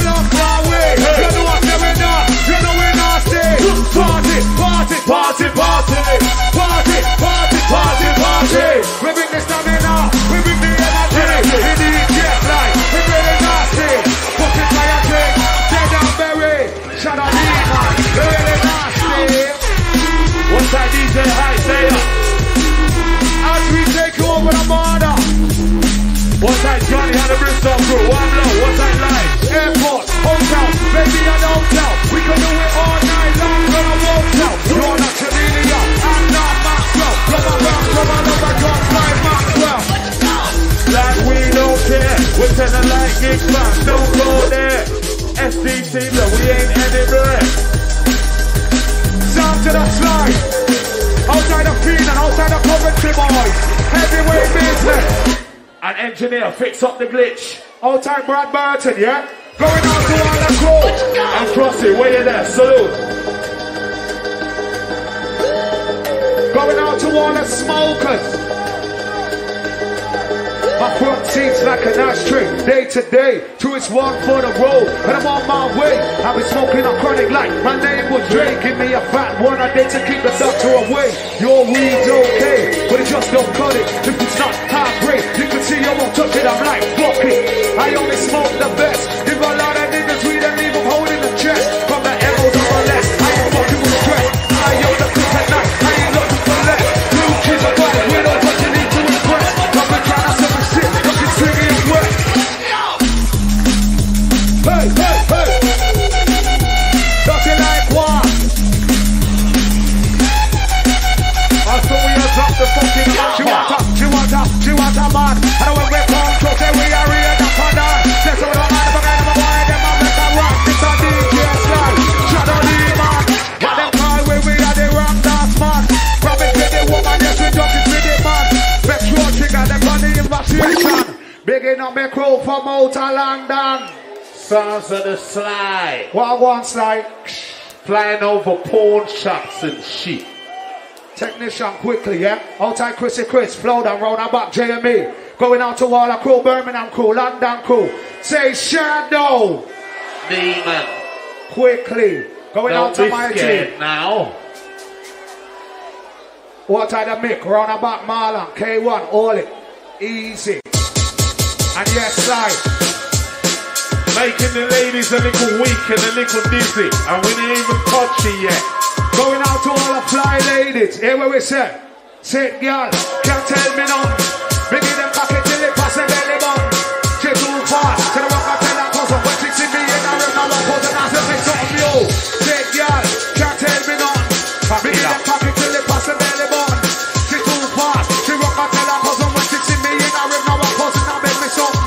Speaker 2: seem that we ain't anywhere. Sound to the slide. Outside the field and outside the Coventry boys. Heavyweight business. An engineer fix up the glitch. Outside Brad Burton, yeah? Going out to all the crew. And Frosty, where you there? Salute. Going out to all the smokers. My front seat's like an ashtray, day to day, to it's one for the road, and I'm on my way. I've been smoking a chronic light, my name was Dre. Give me a fat one a day to keep the doctor away. Your weed's okay, but it just don't cut it. If it's not high grade, you can see I won't touch it, I'm like, fuck it. I only smoke the best, give a lot of niggas weed and leave them holding the chest. From the MO to the left, I ain't fucking with stress. I own the clip at night, I ain't looking for less. New kids are running, we don't touch it, need to express. I've been trying to set my shit, looking swinging and wet. Hey, hey, hey. Dirty like what? I thought we had dropped the fucking man. She want a man. I know when we come to say we are real up and down. Say so don't mind if I get my boy, them a make a rock. It's a DJ slide. Shadow the man. What them call we are the rock dance man. Promise with the woman, yes we jump it with the man. Petrol trigger, them on the invitation. Bigging up my crew from outer London. Sounds of the slide. What one slide? Flying over pawn shops and shit. Technician quickly, yeah? Outside Chrissy Chris, flow down round and back JME. Going out to all the crew, Birmingham crew, London crew. Say Shadow.
Speaker 4: Demon.
Speaker 2: Quickly. Going out to my team.
Speaker 4: Now.
Speaker 2: What are the Mick? Round and back Marlon, K1, all it. Easy. And yes, slide.
Speaker 4: Making the ladies a little weak and a little dizzy. And we ain't even touchy yet.
Speaker 2: Going out to all the fly ladies. Hear what we say. Say it, girl. Can't tell me none. Bring in them pocket till it pass a belly bun. She too fast. Say the one I tell her cousin. When she see me in a room, I'm a cousin. I say say something yo. Say it, girl. Can't tell me none. Bring in them pocket till it pass a belly bun. She too fast. She rock I tell her cousin. When she see me in a room, I'm a cousin. I make me something.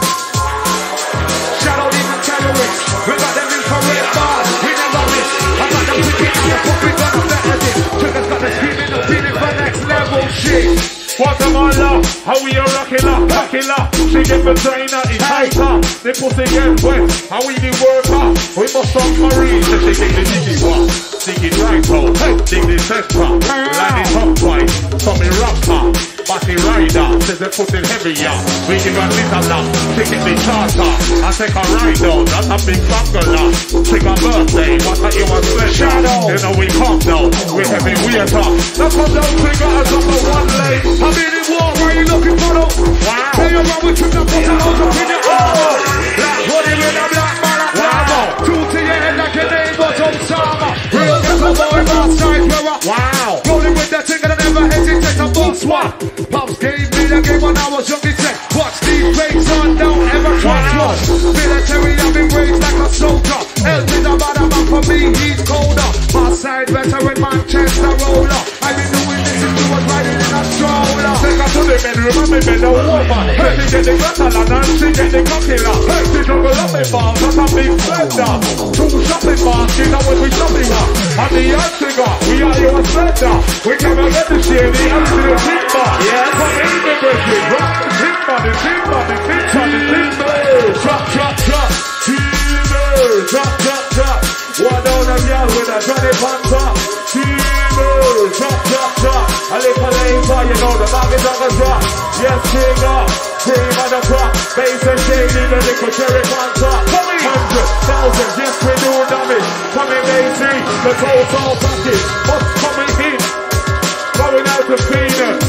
Speaker 2: Shadow even terrorists. We got them infrared bars. We never miss. I got them picking up your puppy gun. Triggers got the screaming, the feeling for next level shit.
Speaker 4: What am I love? How we a rocking up, packing up. She get the trainer, it's tighter. The pussy get wet, how we the worker. We must stop marine, so she dig the diggy one. Dig it right out, dig the sector. Line it up right, so me rocker. Batty rider, says they put it heavier. We give a little love, she get the charter. I take a ride out, that's a big bungalow. Take a birthday, what a you want special. You know we come down, we heavy weirder. Now come down, trigger as up for one leg. I'm in the war, where you looking for them? Wow. Play around with trigger, put your nose up in the armor. Black body with a black man at Bravo. Two to your head like your name was Osama. Real ghetto boy, boss side mirror. Wow. Rolling with that thing and I never hesitate to boss one. Pops gave me the game when I was young, he said, watch these breaks on, don't ever trust one. Military, I've been raised like a soldier. Help is a bad man for me, he's colder. My side veteran, Manchester roller. I've been doing this since you was riding in a stroller. Take her to the bedroom and me bend her over. Hey, she get the gratala and she get the cockilla. Hey, she juggle up me balls, that's a big blender. Two shopping bars, you know when we shopping up. And the young trigger, we are your slender. We never get the shady, and see the timber. Yeah, come in the bedroom, rock the timber, the timber, the timber, the timber. Drop, drop, drop, timber. Drop, drop, drop. One down a girl with a Johnny Panther. Timber. Drop, drop, drop. A little later, you know the bag is on the drop. Yes, trigger, cream on the crop. Bass and shady, the little cherry Panther. 100,000, yes, we do damage. Coming lazy, the total package. What's coming in? Going out to Phoenix.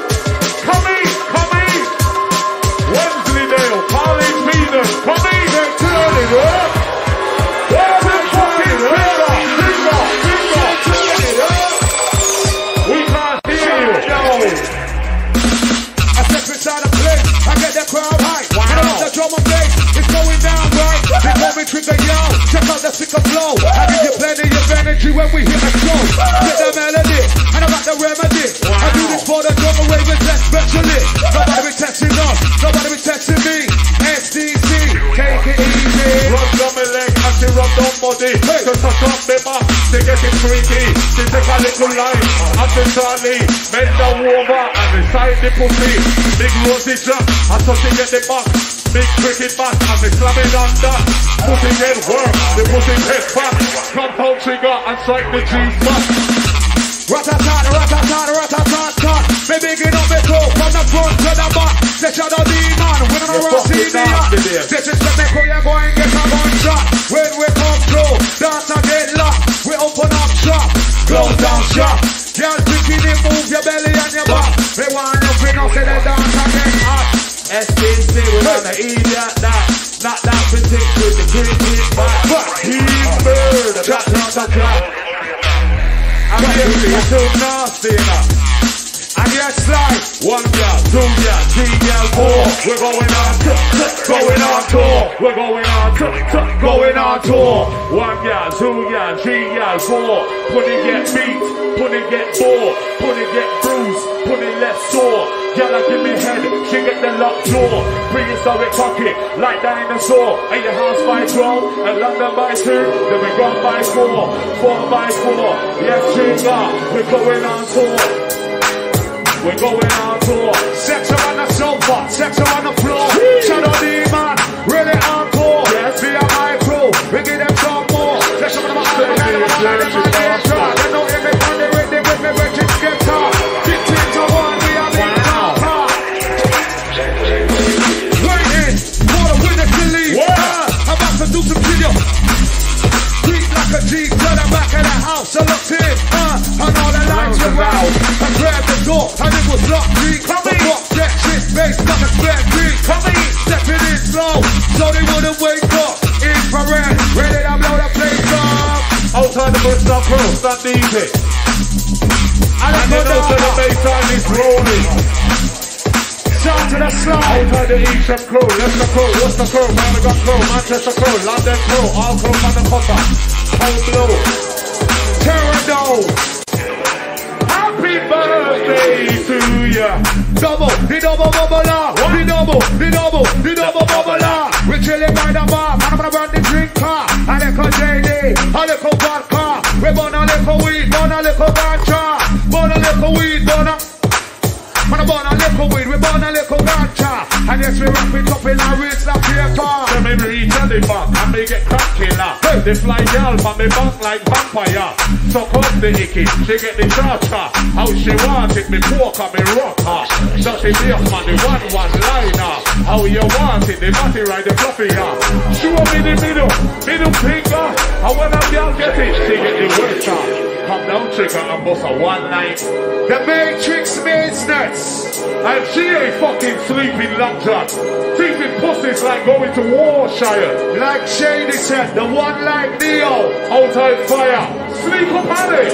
Speaker 4: Coming, coming. Wensleydale, College Phoenix. Coming, they're turning up. Where's the fucking finger? Finger, finger, turn it up. We can't hear you. No. I step inside the place, I get the crowd high. Wow. And I want the drum and bass, it's going down right. They call me Trigger Young, check out the sicker flow. I give you plenty of energy when we hit the show. Get the melody, and I got the remedy. Wow. I do this for the drum away with that specialist. Nobody be testing us, nobody be testing me. SDC, take it easy. Rub down my leg, I see rub
Speaker 8: somebody to touch up the back. They get it freaky. They take a little line. And the Charlie bend down over and inside the pussy. Big rosy jack. And so they get the back. Big cricket bat and they slam it on that. Pussy get work. The pussy get back. Compound trigger and strike the G-spot.
Speaker 2: Rat-a-tat, rat-a-tat, rat-a-tat-tat. Me bigging up the crew from the front to the back. They shadow demon, we don't know what's in the act. This is the make you're going get a gunshot. When we come through, dance and get locked. We open up shop, close down shop. Y'all picking it, move your belly and your back. They want you bring up to the dance and get hot. SPC, we want to eat that. Not that we think with the cricket back. He's bird, that. I'm here for you, too nasty enough. And yes, slide. 1 girl, 2 girl, 3 girl, 4. We're going on tour. We're going on tour. 1 girl, 2 girl, 3 girl, 4. Put it get beat, put it get bored, put it get bruised, put it left sore. Girl, give me head, she get the locked jaw. Prehistoric pocket, like dinosaur. And your house by 12, and London by 2. Then we gone by 4, 4 by 4. Yes, trigger, we're going on tour. We're going on tour. Sex on the sofa, sex on the floor. Shadow demon, really hardcore. Yes, be a my crew, we give them some more. Sex on the floor, they know if they find the rhythm with me, we're just get top. 15 to 1, we are being top. Waiting for the winner to leave. I'm about to do some video. Beat like a G to the back of the house. So look in, and all the lights were out. I grabbed the door, and it was locked. Come in, that shit face like a square tree. Come in, stepping in slow, so they wouldn't wake up. Infrared, ready to blow the place up.
Speaker 8: Outside the bus stop road, not easy. And you know to the baseline is rolling.
Speaker 2: Shout to the slide.
Speaker 8: Outside the Eastern crew, Leicester crew, Worcester crew, Birmingham crew, Manchester crew, London crew, all crew on the cutter. Home blow.
Speaker 2: Terror
Speaker 8: Happy birthday to ya.
Speaker 2: Double, the double bubbler. The double bubbler. We're chilling by the bar, and I'm gonna run the drink car. A little JD, a little vodka. We burn a little weed, burn a little ganja. Burn a little weed, burn a... Man, I burn a little weed, we burn a little ganja. And yes, we wrap it up in our wrist like paper.
Speaker 8: Let me reach on the back and me get crack killer. They fly girl from me back like vampire. Suck up the icky, she get the charger. How she want it, me pork and me rock her. Shut it up, man, the one liner. How you want it, the body ride the fluffy her. Show me the middle finger. And when a girl get it, she get the waiter. Come down, trigger, and bust a 1 night.
Speaker 2: The Matrix business.
Speaker 8: And she ain't fucking sleeping lockjaw. Sleeping pussies like going to Warshire.
Speaker 2: Like Shady said, the one like Neo.
Speaker 8: Outside fire. Sleep up on it.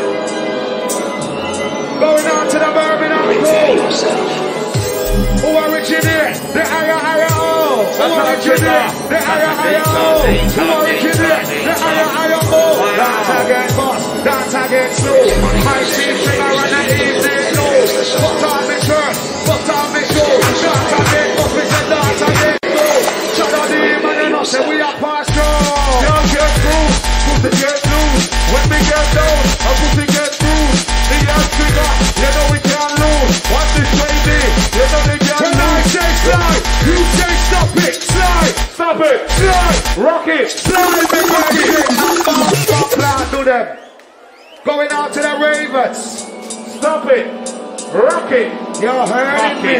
Speaker 2: Going on to the Birmingham crew. Who originate? The higher Who originate? The higher Who originate? The higher Dance again boss, dance again slow. My team trigger and the evening low. Put on me shirt, put on me show. Dance again boss, we say dance again slow. Shut up the man and us say we are past show.
Speaker 8: Girl get through, pussy get loose. When we get down, a pussy get through. The young trigger, you know we can't lose. Watch this lady, you know they can't lose.
Speaker 2: When I say slide, you say stop it. Slide,
Speaker 8: stop it,
Speaker 2: slide,
Speaker 8: rock it,
Speaker 2: slide, big rock it. Plan to them. Going out to the Ravens.
Speaker 8: Stop it, rock it.
Speaker 2: You're hurting me.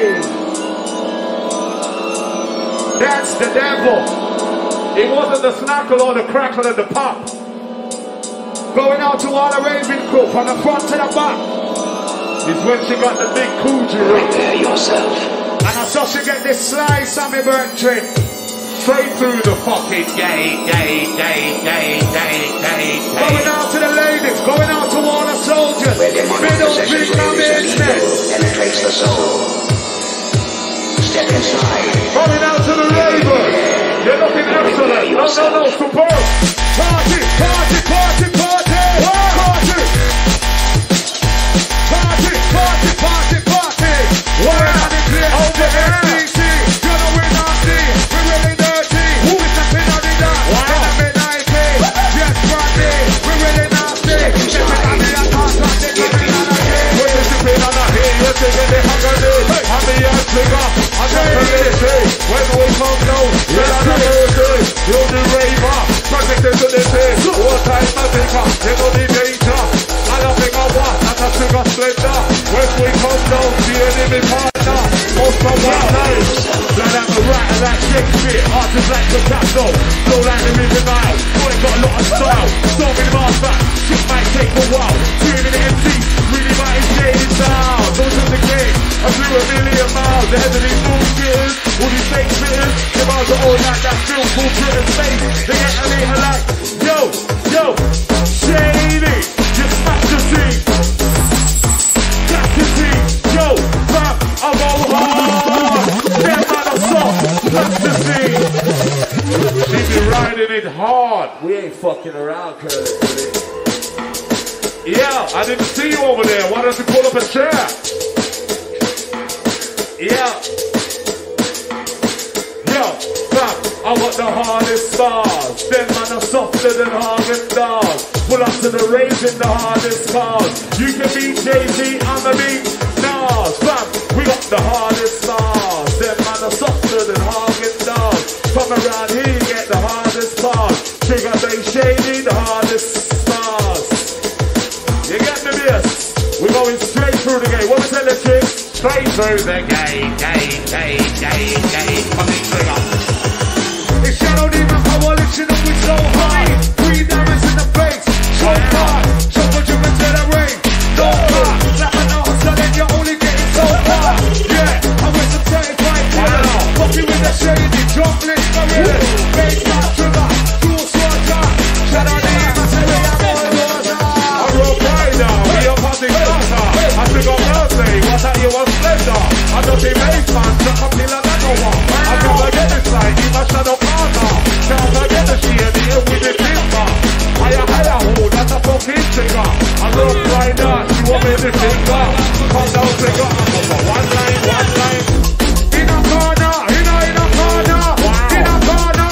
Speaker 2: That's the devil.
Speaker 8: It wasn't the snackle or the crackle and the pop.
Speaker 2: Going out to all the Raven crew from the front to the back.
Speaker 8: It's when she got the big coochie.
Speaker 6: Prepare yourself.
Speaker 2: And I saw she get this slice on me burn trick.
Speaker 8: Straight through the fucking gate.
Speaker 2: Going out to the ladies, going out to all the soldiers. Middle finger business.
Speaker 6: Penetrates the soul. Step inside.
Speaker 8: Going out to the Ravens. You're looking excellent. No, superb.
Speaker 2: Party. We're on the place.
Speaker 8: Over here.
Speaker 2: SBC. You know we're nasty. We're really dirty. We're stepping on the dance. In the midnight.
Speaker 8: splendor. When we come down, the enemy partner. Most of our lives. Like I'm a writer like Shakespeare. Artists like Picasso. Flow like the River Nile. Boy got a lot of style. Storming master. Shit might take a while. Tuning the MC. Really might engage it down. Those in the game. I flew a million miles. The head of these bullshitters. All these fake spitters. The miles are all like that film called Britain Space. They get a later like, yo, shady. You smash the scene. Smash the scene. Yo, fam, I'm all hard. Them man are soft. Smash the scene. She be riding it hard.
Speaker 1: We ain't fucking around, Curly.
Speaker 8: Yeah, I didn't see you over there. Why don't you pull up a chair? Yeah. Yo, fam, I want the hardest stars. Them man are softer than Harvard dogs. Pull up to the rave in the hardest cars. You can be Jay-Z, I'm a beat Nas. Fam, we got the hardest stars. Them man are softer than Harvard dogs. Come around here, you get the hardest cars. Trigger Bay Shady, the hardest stars. You get me, miss? We're going straight through the game. What we tell the chicks? Straight through the game. Coming trigger.
Speaker 2: It's Shadow Demon Coalition and we so high. 3 diamonds in the face. So far. Jump on Jump into the ring. So far. Like an answer then you're only getting so far. Yeah, I wear some 35 colors. Fucking with the shady. Jump list for real. Face not trigger. Dual soldier. Shadow Demon. Say we have all water.
Speaker 8: I roll right now. We are party closer. I think I'm birthday. What that you want splendor? I don't see mace man. Jump up till I don't know what. I never get this light. In my shadow partner. Can't forget the shade here with the timber. Higher, ho, that's a fucking trigger. I roll right now. You want me to finger? Come down, trigger. One line.
Speaker 2: In a corner. In a corner.
Speaker 8: Wow.
Speaker 2: In a corner.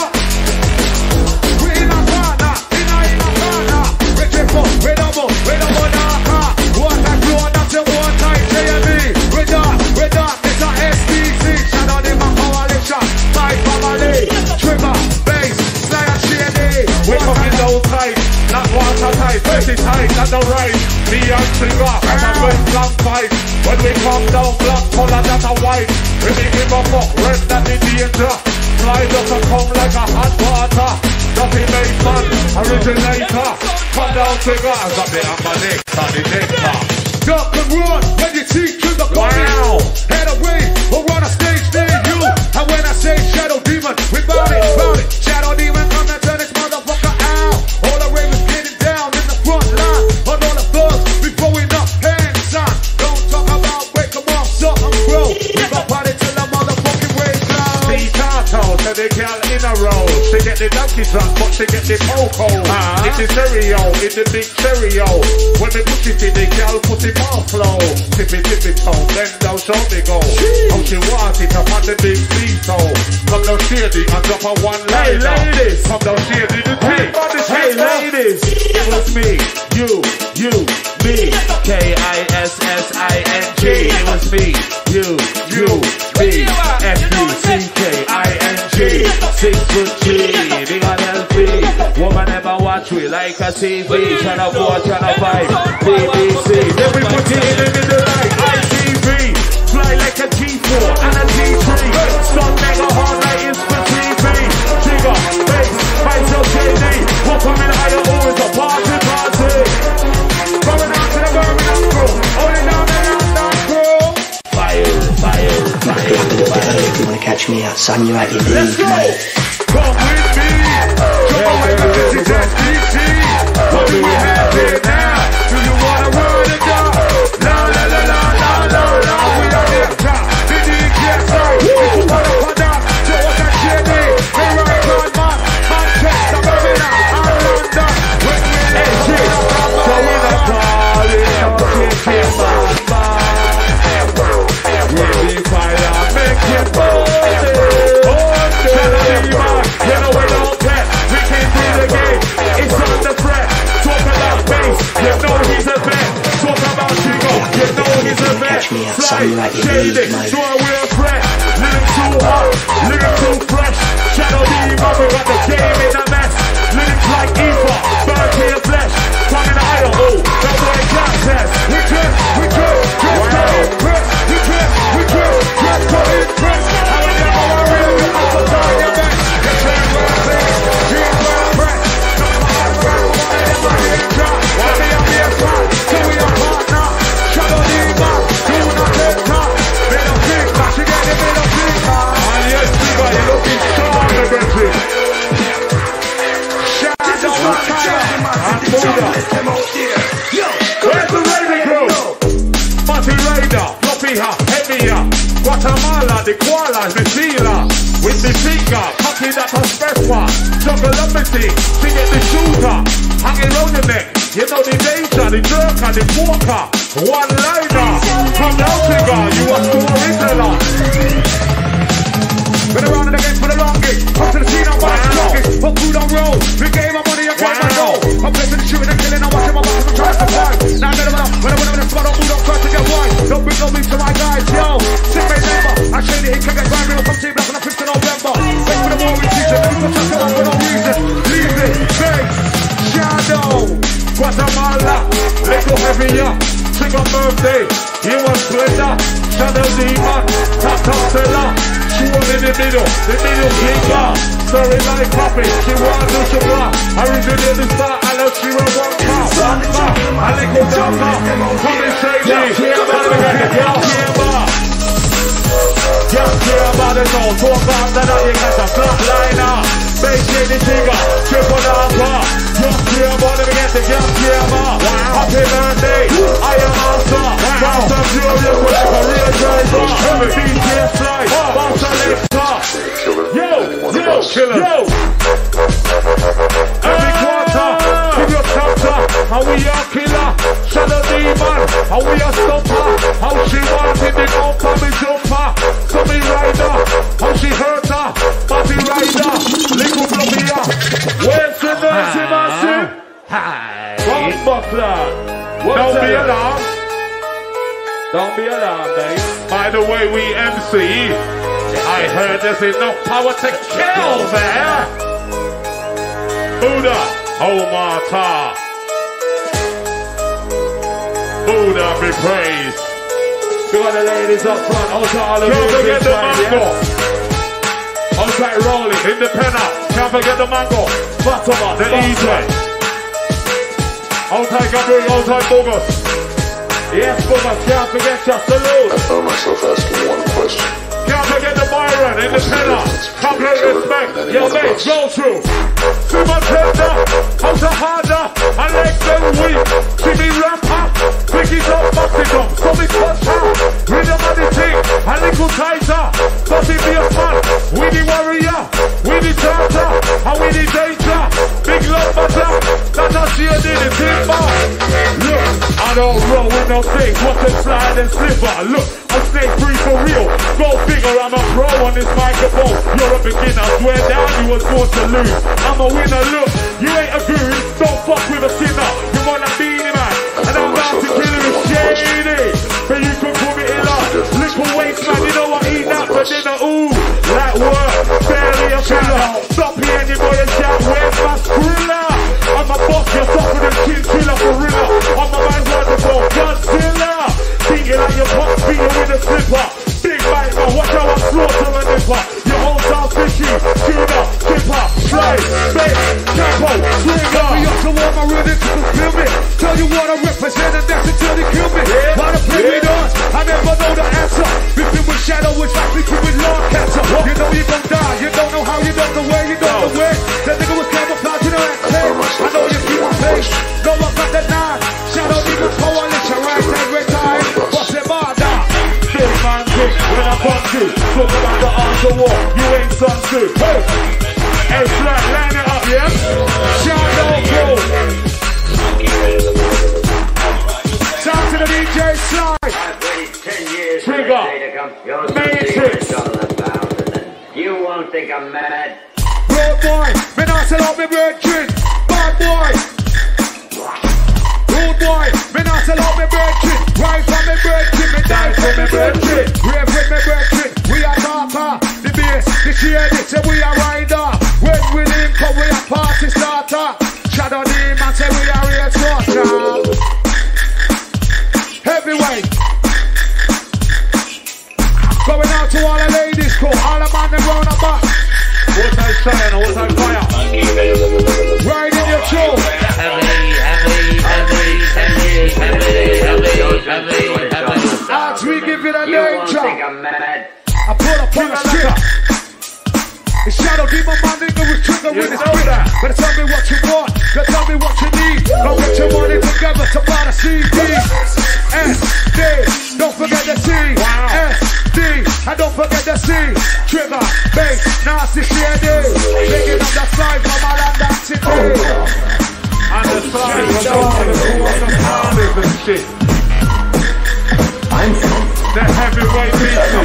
Speaker 2: We in a corner. In a corner. We keep up. We double. Naka. Water flow. That's your one night. JME. We done. It's a SDC. Shadow Demon Coalition. My family. Trigger. Bass. Sly and Shady.
Speaker 8: We're coming down tight, not water tight, pretty tight, not the right. Me and trigger, and a red black fight. When we come down black color, that's a white. We make him a fuck, red that the danger. Fly doesn't come like a hot water. Nothing made man, originator. Come down trigger, as a bit of my neck, on the nectar.
Speaker 2: Duck and run when you see Trigger coming.
Speaker 8: Wow.
Speaker 2: Head away or on a stage near you. And when I say Shadow Demon, we bout it. Shadow Demon come and turn this motherfucker out. All the ravens getting down in the front line. On all the thugs, we throwing up hands on. Don't talk about break them off, something bro. We gon' party till the motherfucking waves loud.
Speaker 8: See Tato, tell the girl in a row. She get the donkey drop, but she get the cocoa. It's the stereo, it's the big stereo. When they push it in, the girl put it on flow. Tip it toe, then down show me go. How she want it up on the big speed toe. Come down shady and drop a one line. Hey ladies, come down shady the thing. Hey ladies, it was me, you, me, K-I-S-S-I-N-G. It was me, you, me, F-U-C-K-I-N-G. 6 foot 3, big on LP. Woman never watch we like a TV. Tryna watch, tryna vibe, BBC. Then we put it in the middle like ITV. Fly like a G4 and a G3. Stun mega hard like it's for TV. Trigger, bass, myself JD. We're coming higher, always a party. Going out to the Birmingham crew. Only down that crew. Fire.
Speaker 9: If you want to catch me out, son, you're at your knees, mate.
Speaker 2: Come with me. Come away with this is SDC. What do we have here now? Do you wanna run it down? La. We are here top. The DJ sorry. If you wanna put down, so what's that shit name? They right on Manchester, Birmingham, and London. When we let shit. So in a car, we fire, make it body. You know we don't care. We can't play the game. It's on the threat. Talk about bass. You know he's a vet. Talk about Chico. You know he's a vet. Fly, shady. So we're a threat. Living too hot. Living too fresh. Shadow Demon. We got the game in a mess. Living like Eva. Burn to your flesh. Coming higher. Oh, that's why it can't test. We can.
Speaker 8: me. She get the shooter, hanging round the neck. You know the danger, the jerker, the poker. One liner, come down figure, you are so original. Been around and again for the longest. Up to the scene, I'm one of the strongest. Put food on road, we gave my money, I gave my dough. I'm placing the shooting and killing, I'm watching my back, I'm trying to survive. Now I'm never enough, when I'm spot on food, I'm trying to get wide. Don't bring no meat to my guys, yo. Sick face never, I shade it, it can get grind, we will come team back on the 5th of November. Wait for the war in season, let me put something on for no reason. Leave it, face, shadow. Guatemala, little heavier. Sing on birthday, you want splendor. Shadow demon, top seller. She was in the middle flicker. Sorry like coffee, she want to sugar. Originally the start, I know she was one car. I like the doctor, coming straight down. Just care about it all, talk after that, you got a flatliner. Base the trigger, triple alpha. Just care about it, get the gas camera. Happy birthday, I am master. Fast and furious, like a real driver. DJ slide, bounce and extra. Yo, killer. Every quarter, give your chapter. How we are killer, shadow demon. How we are stopper. How she wanted the bumper, me jumper. So me rider, how she hurt her. Body rider, little fluffia. Where's the mercy, massive? Hi. Don't be alarmed. Don't be alarmed, mate. By the way, we MC. I heard there's enough power to kill there. Buddha, Omata. Buddha be praised. We got the ladies up front. Can't forget the mango. Outside rolling, independent. Can't forget the mango. Fatima, the EJ. Outside Gabriel, outside Bogus. Yes, Bogus, can't forget your salute.
Speaker 7: I found myself asking one question.
Speaker 8: Can't forget the Byron, independent. Complete respect. Your mates, go through. Super tender, how's a harder? I like them weak. See me ramp up. Pick it up, box it up. So me touch her. Rhythm of the thing. A little tighter. Does it be a fun? We the warrior. We the charter. And we the danger. Big love butter. That's how she did it. Timber. Look, I don't roll with no snake. Watch it slide and slipper. Look, I'm snake free for real. Go figure, I'm a pro on this microphone. You're a beginner. Swear down you was born to lose. I'm a winner. Look, you ain't a goon. Don't fuck with a sinner. You wanna be the man. And I'm about to kill you shady. But you can put me in up. Little waste man, you know what? Eat that for dinner. Ooh, like work. Barely a filler. Stop hearing your boy and shout, where's my thriller? I'm a boss, you're tougher than chinchilla for real. I'm a man wonderful, Godzilla. Beating like your pop, beating with a slipper. Big bite man, watch how I slaughter a nipper. Your whole sound fishy, tuna, skipper, fly, bait, capo, swinger. Me up to warm my rhythm to fulfill me. Tell you what I represent and that's until they kill me. Wanna play with us? I never know the answer. Beefing with shadow is like beefing with lung cancer. You know you gon' die, you don't know how, you don't know where, you don't know where. That nigga was camouflage, you know that tape. I know you keep on pace. No, I got that nine. Shadow demon coalition, right hand, red time. What's it, Marda? Big man, big, when I come to. Talk about the answer war, you ain't son too. Hey, hey, flat, line it up, yeah? Shadow go. Shout to the DJ slide. Trigger. Matrix.
Speaker 10: You won't think I'm mad.
Speaker 2: Road boy, me not sell out me virgin. Bad boy. Road boy, me not sell out me virgin. Rise from me virgin, me die from me virgin. Rave with me virgin, we are talker. The bass, the shade, say we are rider. When we link up, we are party starter. Shadow demon say we are real torture. Heavyweight. Going out to all the ladies, cool. All the man them round the back.
Speaker 8: What's I saying? What's I fire?
Speaker 2: Right in your throat. As we give it a name drop, I pull up on the shit. The shadow demon man nigga was trigger with his spit. Better tell me what you want, better tell me what you need. Don't get your money together to buy the CD. SD, don't forget the C. SD, and don't forget the C. Trigger, bass, nasty shady. Picking up the slide from my land and
Speaker 8: pieces. The heavyweight pieces.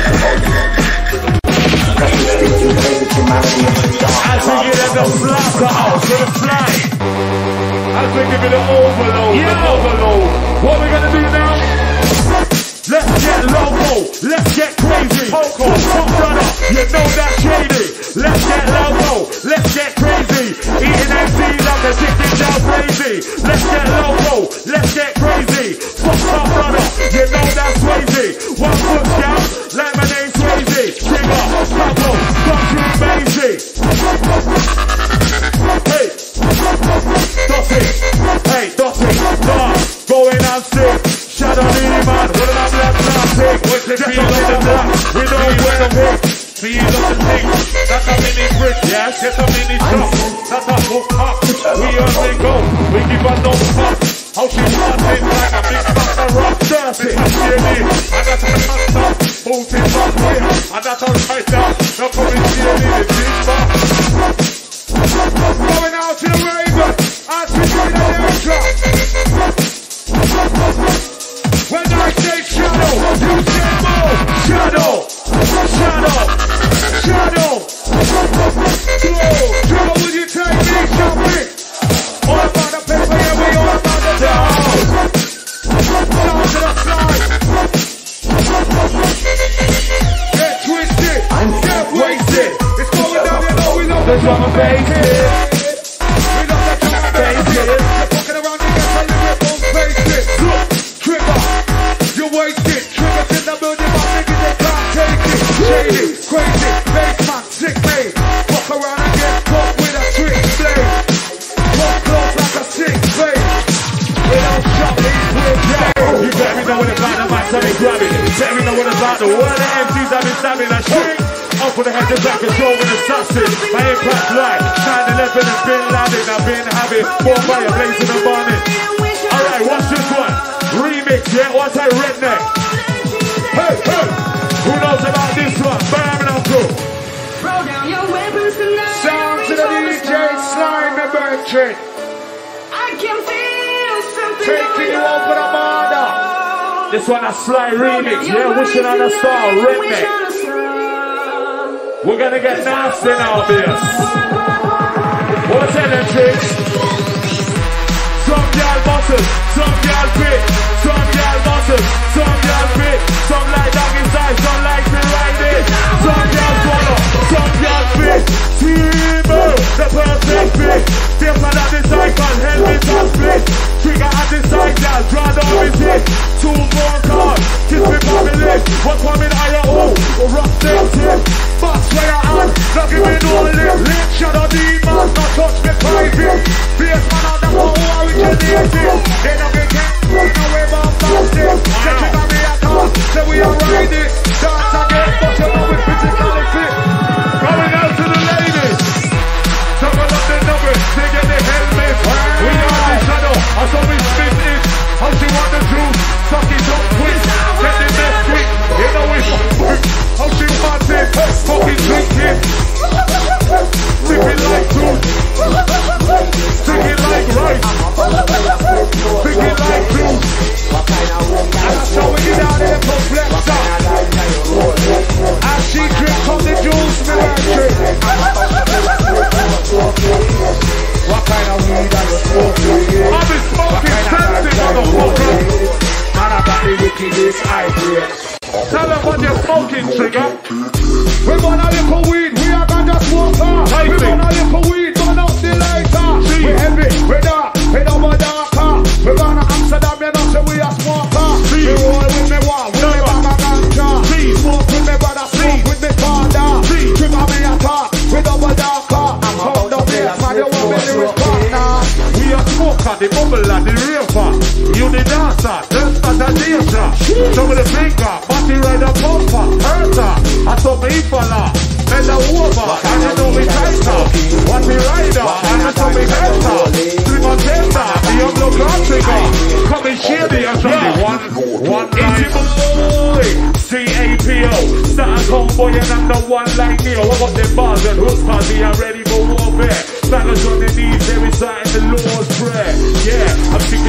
Speaker 8: As we get at the slaughter house for the fly. As we give it an overload, overload. What we gonna do now? Let's get loco, let's get crazy. Coco, top runner, you know that's shady. Let's get loco, let's get crazy. Eating MCs up and kicking down crazy. Let's get loco, let's get crazy. Fuck top runner, you know that's crazy. 1 foot down, like my name's crazy. Trigger, Pablo, country Maisie. Hey, Dotty, hey, Dotty, going on sick. Shadow Lily man, what am I black plastic? What's the feel of the black? We don't wear the pick. Feel of the thing. That's a mini brick, yes, it's a mini shop. That's a hook up. We only go. We give her no fuck. How she wants it like a big fuck of rock. Dirty, shady. And that's a master. Boot it back here. And that's a right down. Now come and shady, the big fuck. Going out to the raven. Out to the drop. When I say shadow, you say more. Shadow, shadow, shadow. Shadow, will you take me shopping? All about the paper, yeah, we all about the down. Down to the slide. Get twisted, get wasted. It's going down, you know we love the drum and bass. We love the drum and bass. You're fucking around, you get ready to both faces. Look. Trigger, you're wasted. Triggers in the building, my niggas, they can't take it. Shady, crazy, baseman, sick mate. Fuck around and get caught with a trick blade. Walk close like a sick blade. We don't shop these with days. You better know what about the mic, so they grab it. Better know what about the one of the MCs I've been stabbing a string. Up with the head to back and throwing assassin. My impact light, 9/11 and Bin Laden. I've been having more fire blazing and burning. Alright, watch this one. Remix, yeah, what's that redneck? Hey, hey! Who knows about this one? Birmingham crew. Sound to the DJ, slime the Bertrand.
Speaker 11: I can feel something.
Speaker 8: Taking you over the border. This one a Sly remix, yeah, wishing on a star, redneck. We're gonna get nasty now, this. What's that, them tricks? Some y'all bosses, some y'all fit, some y'all bosses, some y'all fit, some like doggy style, some like to ride it, some y'all swallow, some y'all fit, Teamer, the perfect fit, different at the cycle, helmet and split, trigger at the side, y'all, draw down his hit, 2 more cards, kiss me by the lip, what's coming higher, rock them tip, box where you're on, not give me no lip, lip shadow demon, not touch me private, face man on the whole originated, they don't get run away from bouncing, check it on me a car, say we are riding, dance again, but you know we physically fit, going out to the ladies, some of the numbers, they get the helmet, we are the shadow, and so we spit it, how she want the juice, suck it up quick, get the next quick, you know we how she wants it, fucking drink it, sip it like juice, drink it like rice, drink it like juice, and that's how we get out of the complexer, as she drink from the juice, me like drink. What kind of weed are you smoking? I've been smoking something, motherfucker. Man, I got the wickedest idea. Tell them what you're smoking, Trigger. We're gonna lick a weed, we are gonna smoke her. We're gonna lick a weed, burn out the lighter. We're heavy, we're dark, we're double darker. We're gonna Amsterdam, you know, so we are smoker. We roll with me one, with me bang a ganja. Smoke with me brother, smoke with me father. Trigger me a talk, we double darker. I'm out the place, man, you want me to respond now. We are smoker, the bubble and the raver. You the dancer, just as a dancer. Some of the finger, body rider bumper, hurter. I saw me fella, bend over, and you know me tighter. What the rider, and you know me tighter. Three on tender, the young look on trigger. Come and share the one easy boy. C-A-P-O, start a comboy and I'm the one like Neo. I got them bars and hooks party, I'm ready for warfare. Bangers on the knees, every side in the Lord's prayer. Yeah, I'm thinking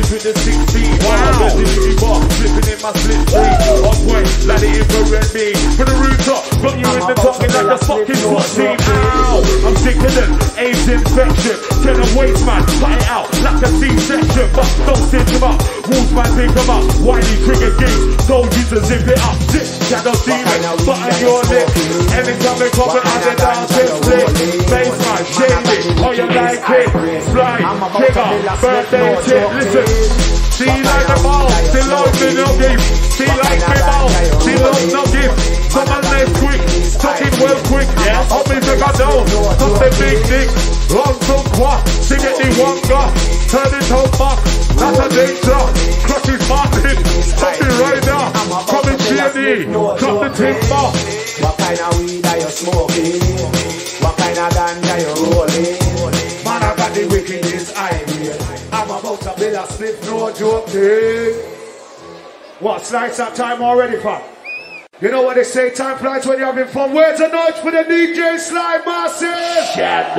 Speaker 8: with the 16. Wow. Residue bar, flipping in my slip tree. On point, like the infrared beam. For the rooftop, got you in the talking like the fucking SWAT team. Ow, I'm sick of them. AIDS infection. Tell them waste man, cut it out like a C-section. But don't stitch them up. Wolves man pick them up. Whitey trigger gates. Told you to zip it up. Zip, shadow demon. Button your lip. Anytime they come and the dancing split. Baseman, shake it. Oh, you like it. Fly, trigger, birthday tip. Listen. She like the ball, she love me no give. She like me ball, she love no give. Someone nice quick, talking well quick. Yeah, help me take her down, touch the big dick. Run some quack, she get the wonga. Turn it out back, that's a danger. Crush his Martin, stop it right now. Come in shady, drop the timber.
Speaker 2: What kind of weed are you smoking? What kind of ganja you rolling? Man, I got the wickedest idea. I'm about to build a split, no joke, dude. What, slice up time already, fam? You know what they say, time flies when you're having fun. Where's the noise for the DJ Sly Massive?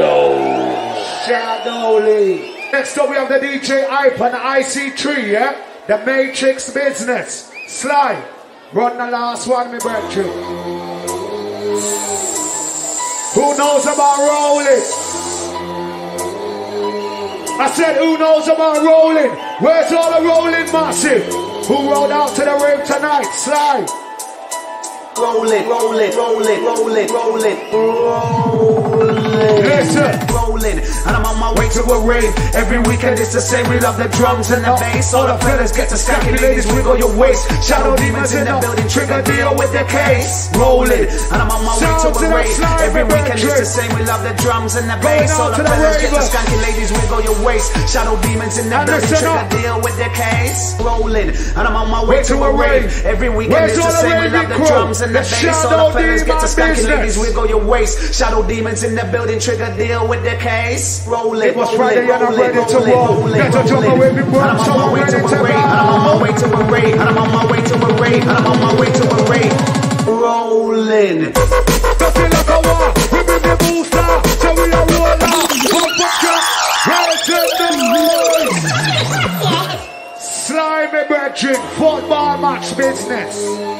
Speaker 2: Shadowly. Next up we have the DJ Hype and the IC3, yeah? The Matrix Business. Sly, run the last one, me breakthrough. Who knows about rolling? I said, who knows about rolling? Where's all the rolling massive? Who rolled out to the rave tonight? Sly.
Speaker 12: Roll it, roll it, roll it, roll it, roll it, roll it.
Speaker 2: Listen.
Speaker 12: Rolling, and I'm on my way to a rave. Every weekend it's the same. We love the drums and the bass. All the fellas get to stacking, ladies wiggle your waist. Shadow demons in the building, trigger deal with the case. Rolling, and I'm on my way to a rave. Every weekend it's the same. We love the drums and the bass. All the fellas get to skanky, ladies wiggle your waist. Shadow demons in the building, trigger deal with the case. Rolling, and I'm on my way to a rave. Every weekend it's the same. We love the drums and the bass. All the fellas get to skanky, ladies wiggle your waist. Shadow demons in the building, trigger deal with the case. Roll it, roll it, roll it, roll it, roll it, roll it. And I'm on my way to a rave. And I'm on my way to a rave. And I'm on my way to a rave. And I'm on my way to a rave. Rolling.
Speaker 2: Don't feel like a war. We bring the booster. So we are roll out. Slimy Brethren, football match business.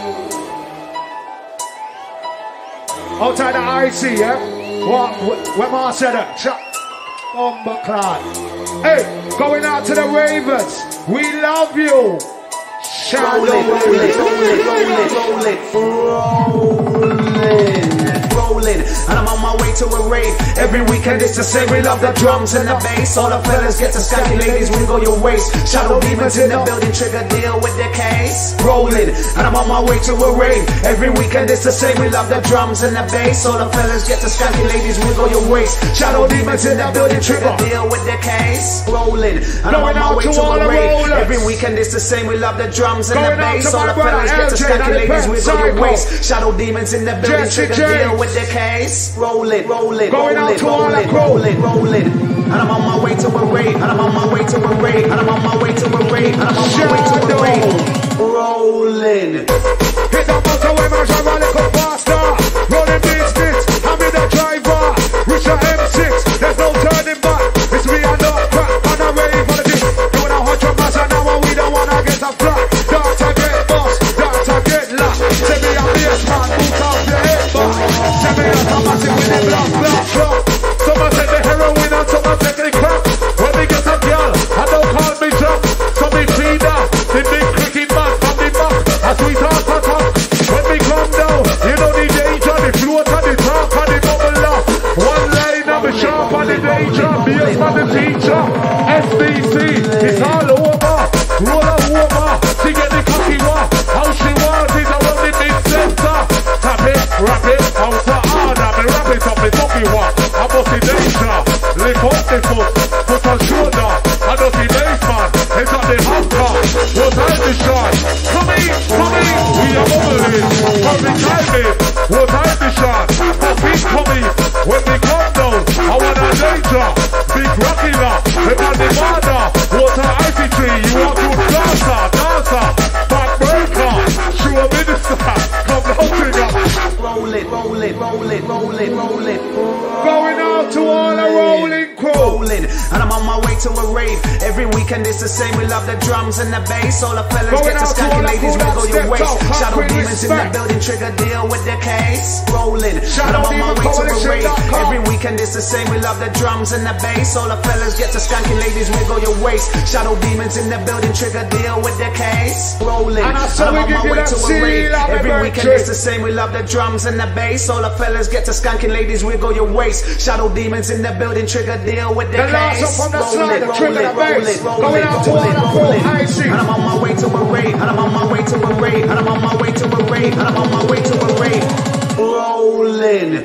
Speaker 2: Outside the IC, yeah? What? Where Ma said that? Clot. Hey, going out to the Ravens. We love you.
Speaker 12: Roll it, roll it, roll it, roll it, roll it, rolling. Rolling, and I'm on my way to a rave. Every weekend it's the same. We love the drums and the bass. All the fellas get to skanky, ladies wiggle your waist. Shadow demons in the building, trigger deal with the case. Rolling, and I'm on my way to a rave. Every weekend it's the same. We love the drums and the bass. All the fellas get to skanky, ladies wiggle your waist. Shadow demons in the building, trigger deal with the case. Rolling, and I'm on my way to a rave. Every weekend it's the same. We love the drums and the bass. All the fellas get to skanky, ladies wiggle your waist. Shadow demons in the building, trigger deal with the case. Roll it, roll it, roll it, roll it, roll it, roll it. And I'm on my way to a rave. And I'm on my way to a rave. And I'm on my way to a rave. And I'm on my way to a rave. Rolling.
Speaker 2: Hit the motor when I drive a little faster. Rolling business, I'm in the driver. Reach the M6, there's no turning back. It's me and no crap on a rave on the dick. Doing 100 miles an hour, we don't wanna get a flat. Dance I get boss, dance I get locked. Send me a bass man, boot off your head boss. Send me a massive with the black shot. Someone take the heroin and someone take the crack. When we get a girl, I don't call me Jack. So me feed her, the big cricket man from the back. As we talk, when we come down,
Speaker 12: weekend it's the same. We love the drums and the bass. All the fellas get to skanking, ladies wiggle your waist. Shadow demons in the building, trigger deal with the case. Rolling, and I'm on my way to a rave. Every weekend it's the same. We love the drums and the bass. All the fellas get to skanking, ladies wiggle your waist. Shadow demons in the building, trigger deal with the case. Rolling, and I'm on my way to a rave. Every weekend it's the same. We love the drums and the bass. All the fellas get to skanking, ladies wiggle your waist. Shadow demons in the building, trigger deal with the case. Rolling, rolling, and I'm on my way to a rave. And I'm on my way to a rave. And I'm on my way to a rave. And I'm on my way to a rave. Rolling.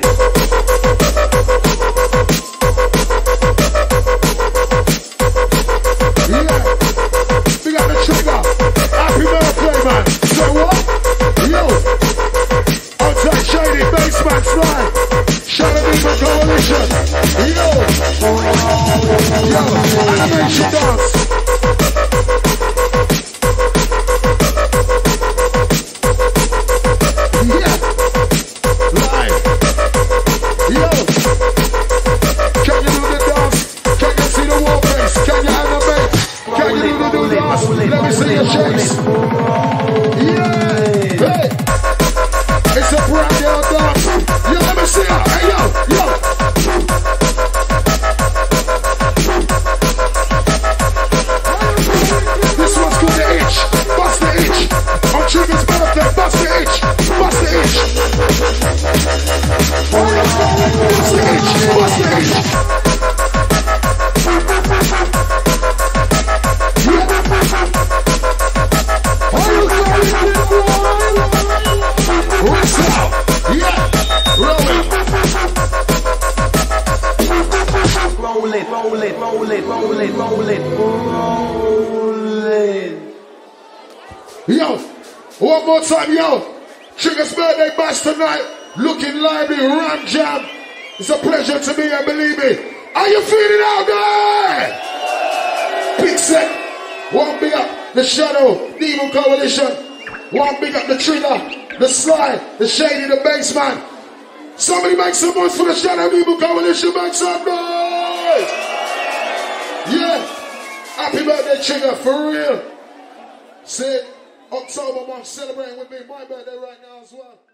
Speaker 2: Animation dance. Yeah. Live. Yo. Can you do the dance? Can you see the wall face? Can you animate? Can you do the dance? Let me see your shakes. Yeah. Hey. It's a brand new dance. Yo, let me see it. Hey, yo. Trigger's birthday, bust the itch, bust the itch. Bust the itch, bust the itch. What's up? Yeah, rolling.
Speaker 12: Rolling, rolling, rolling, rolling, rolling, rolling.
Speaker 2: Yo. One more time, yo. Trigger's birthday bash tonight. Looking lively, Ram Jam. It's a pleasure to be here, believe me. Are you feeling out there? Big set. One big up the Shadow Demon Coalition. One big up the Trigger, the Sly, the Shady, the Bassman. Somebody make some noise for the Shadow Demon Coalition. Make some noise. Yeah. Happy birthday, Trigger, for real. See it? October month, celebrating with me, my birthday right now as well.